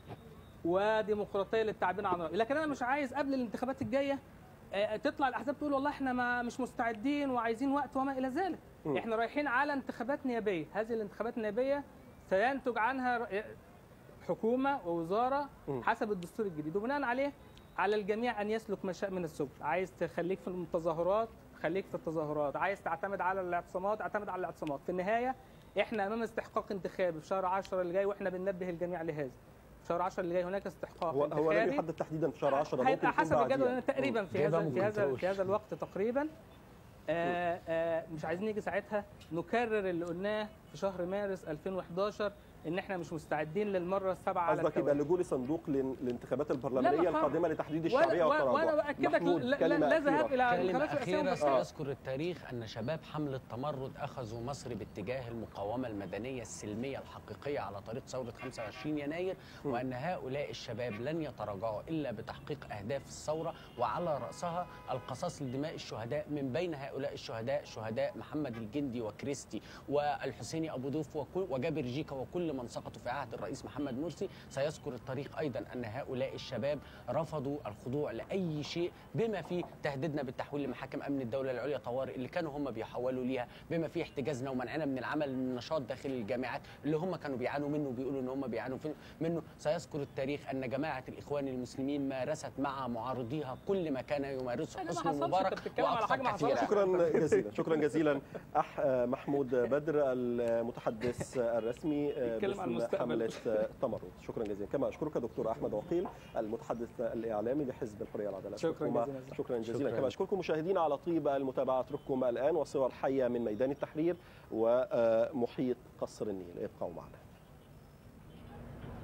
وديمقراطيه للتعبير عن رايه، لكن انا مش عايز قبل الانتخابات الجايه تطلع الاحزاب تقول والله احنا ما مش مستعدين وعايزين وقت وما الى ذلك. م. احنا رايحين على انتخابات نيابيه، هذه الانتخابات النيابيه سينتج عنها حكومه ووزاره حسب الدستور الجديد، وبناء عليه على الجميع ان يسلك ما شاء من السبل. عايز تخليك في التظاهرات خليك في التظاهرات، عايز تعتمد على الاعتصامات اعتمد على الاعتصامات. في النهايه احنا امام استحقاق انتخابي في شهر عشرة اللي جاي، واحنا بننبه الجميع لهذا. في شهر عشرة اللي جاي هناك استحقاق هو انتخابي. هو لا يحدد تحديدا في شهر عشرة، هيبقى حسب الجدول تقريبا في هذا في هذا في هذا الوقت تقريبا. آآ آآ مش عايزين نيجي ساعتها نكرر اللي قلناه في شهر مارس ألفين وأحد عشر ان احنا مش مستعدين للمره السابعه على قصدك يبقى لجوء لصندوق للانتخابات البرلمانيه القادمه لتحديد الشعبيه والتراجع. وانا باكدك لا ذهاب الى انتخابات اخيره. سيذكر التاريخ ان شباب حمله تمرد اخذوا مصر باتجاه المقاومه المدنيه السلميه الحقيقيه على طريق ثوره خمسة وعشرين يناير، وان هؤلاء الشباب لن يتراجعوا الا بتحقيق اهداف الثوره، وعلى راسها القصاص لدماء الشهداء. من بين هؤلاء الشهداء شهداء محمد الجندي وكريستي والحسيني ابو دوف وجابر جيكا وكل من سقطوا في عهد الرئيس محمد مرسي. سيذكر التاريخ ايضا ان هؤلاء الشباب رفضوا الخضوع لاي شيء بما فيه تهديدنا بالتحويل لمحاكم امن الدوله العليا طوارئ اللي كانوا هم بيحولوا ليها، بما فيه احتجازنا ومنعنا من العمل من النشاط داخل الجامعات اللي هم كانوا بيعانوا منه وبيقولوا ان هم بيعانوا منه. سيذكر التاريخ ان جماعه الاخوان المسلمين مارست مع معارضيها كل ما كان يمارسه حسني مبارك واكثر كثيرا. شكرا جزيلا شكرا جزيلا أح محمود بدر المتحدث الرسمي باسم حملة تمرد. شكرا جزيلا. كما اشكرك دكتور احمد عقيل المتحدث الاعلامي لحزب الحريه والعداله. شكرا جزيلا. شكرا جزيلا. كما اشكركم مشاهدينا على طيب المتابعه. اترككم الان وصور حيه من ميدان التحرير ومحيط قصر النيل. ابقوا معنا.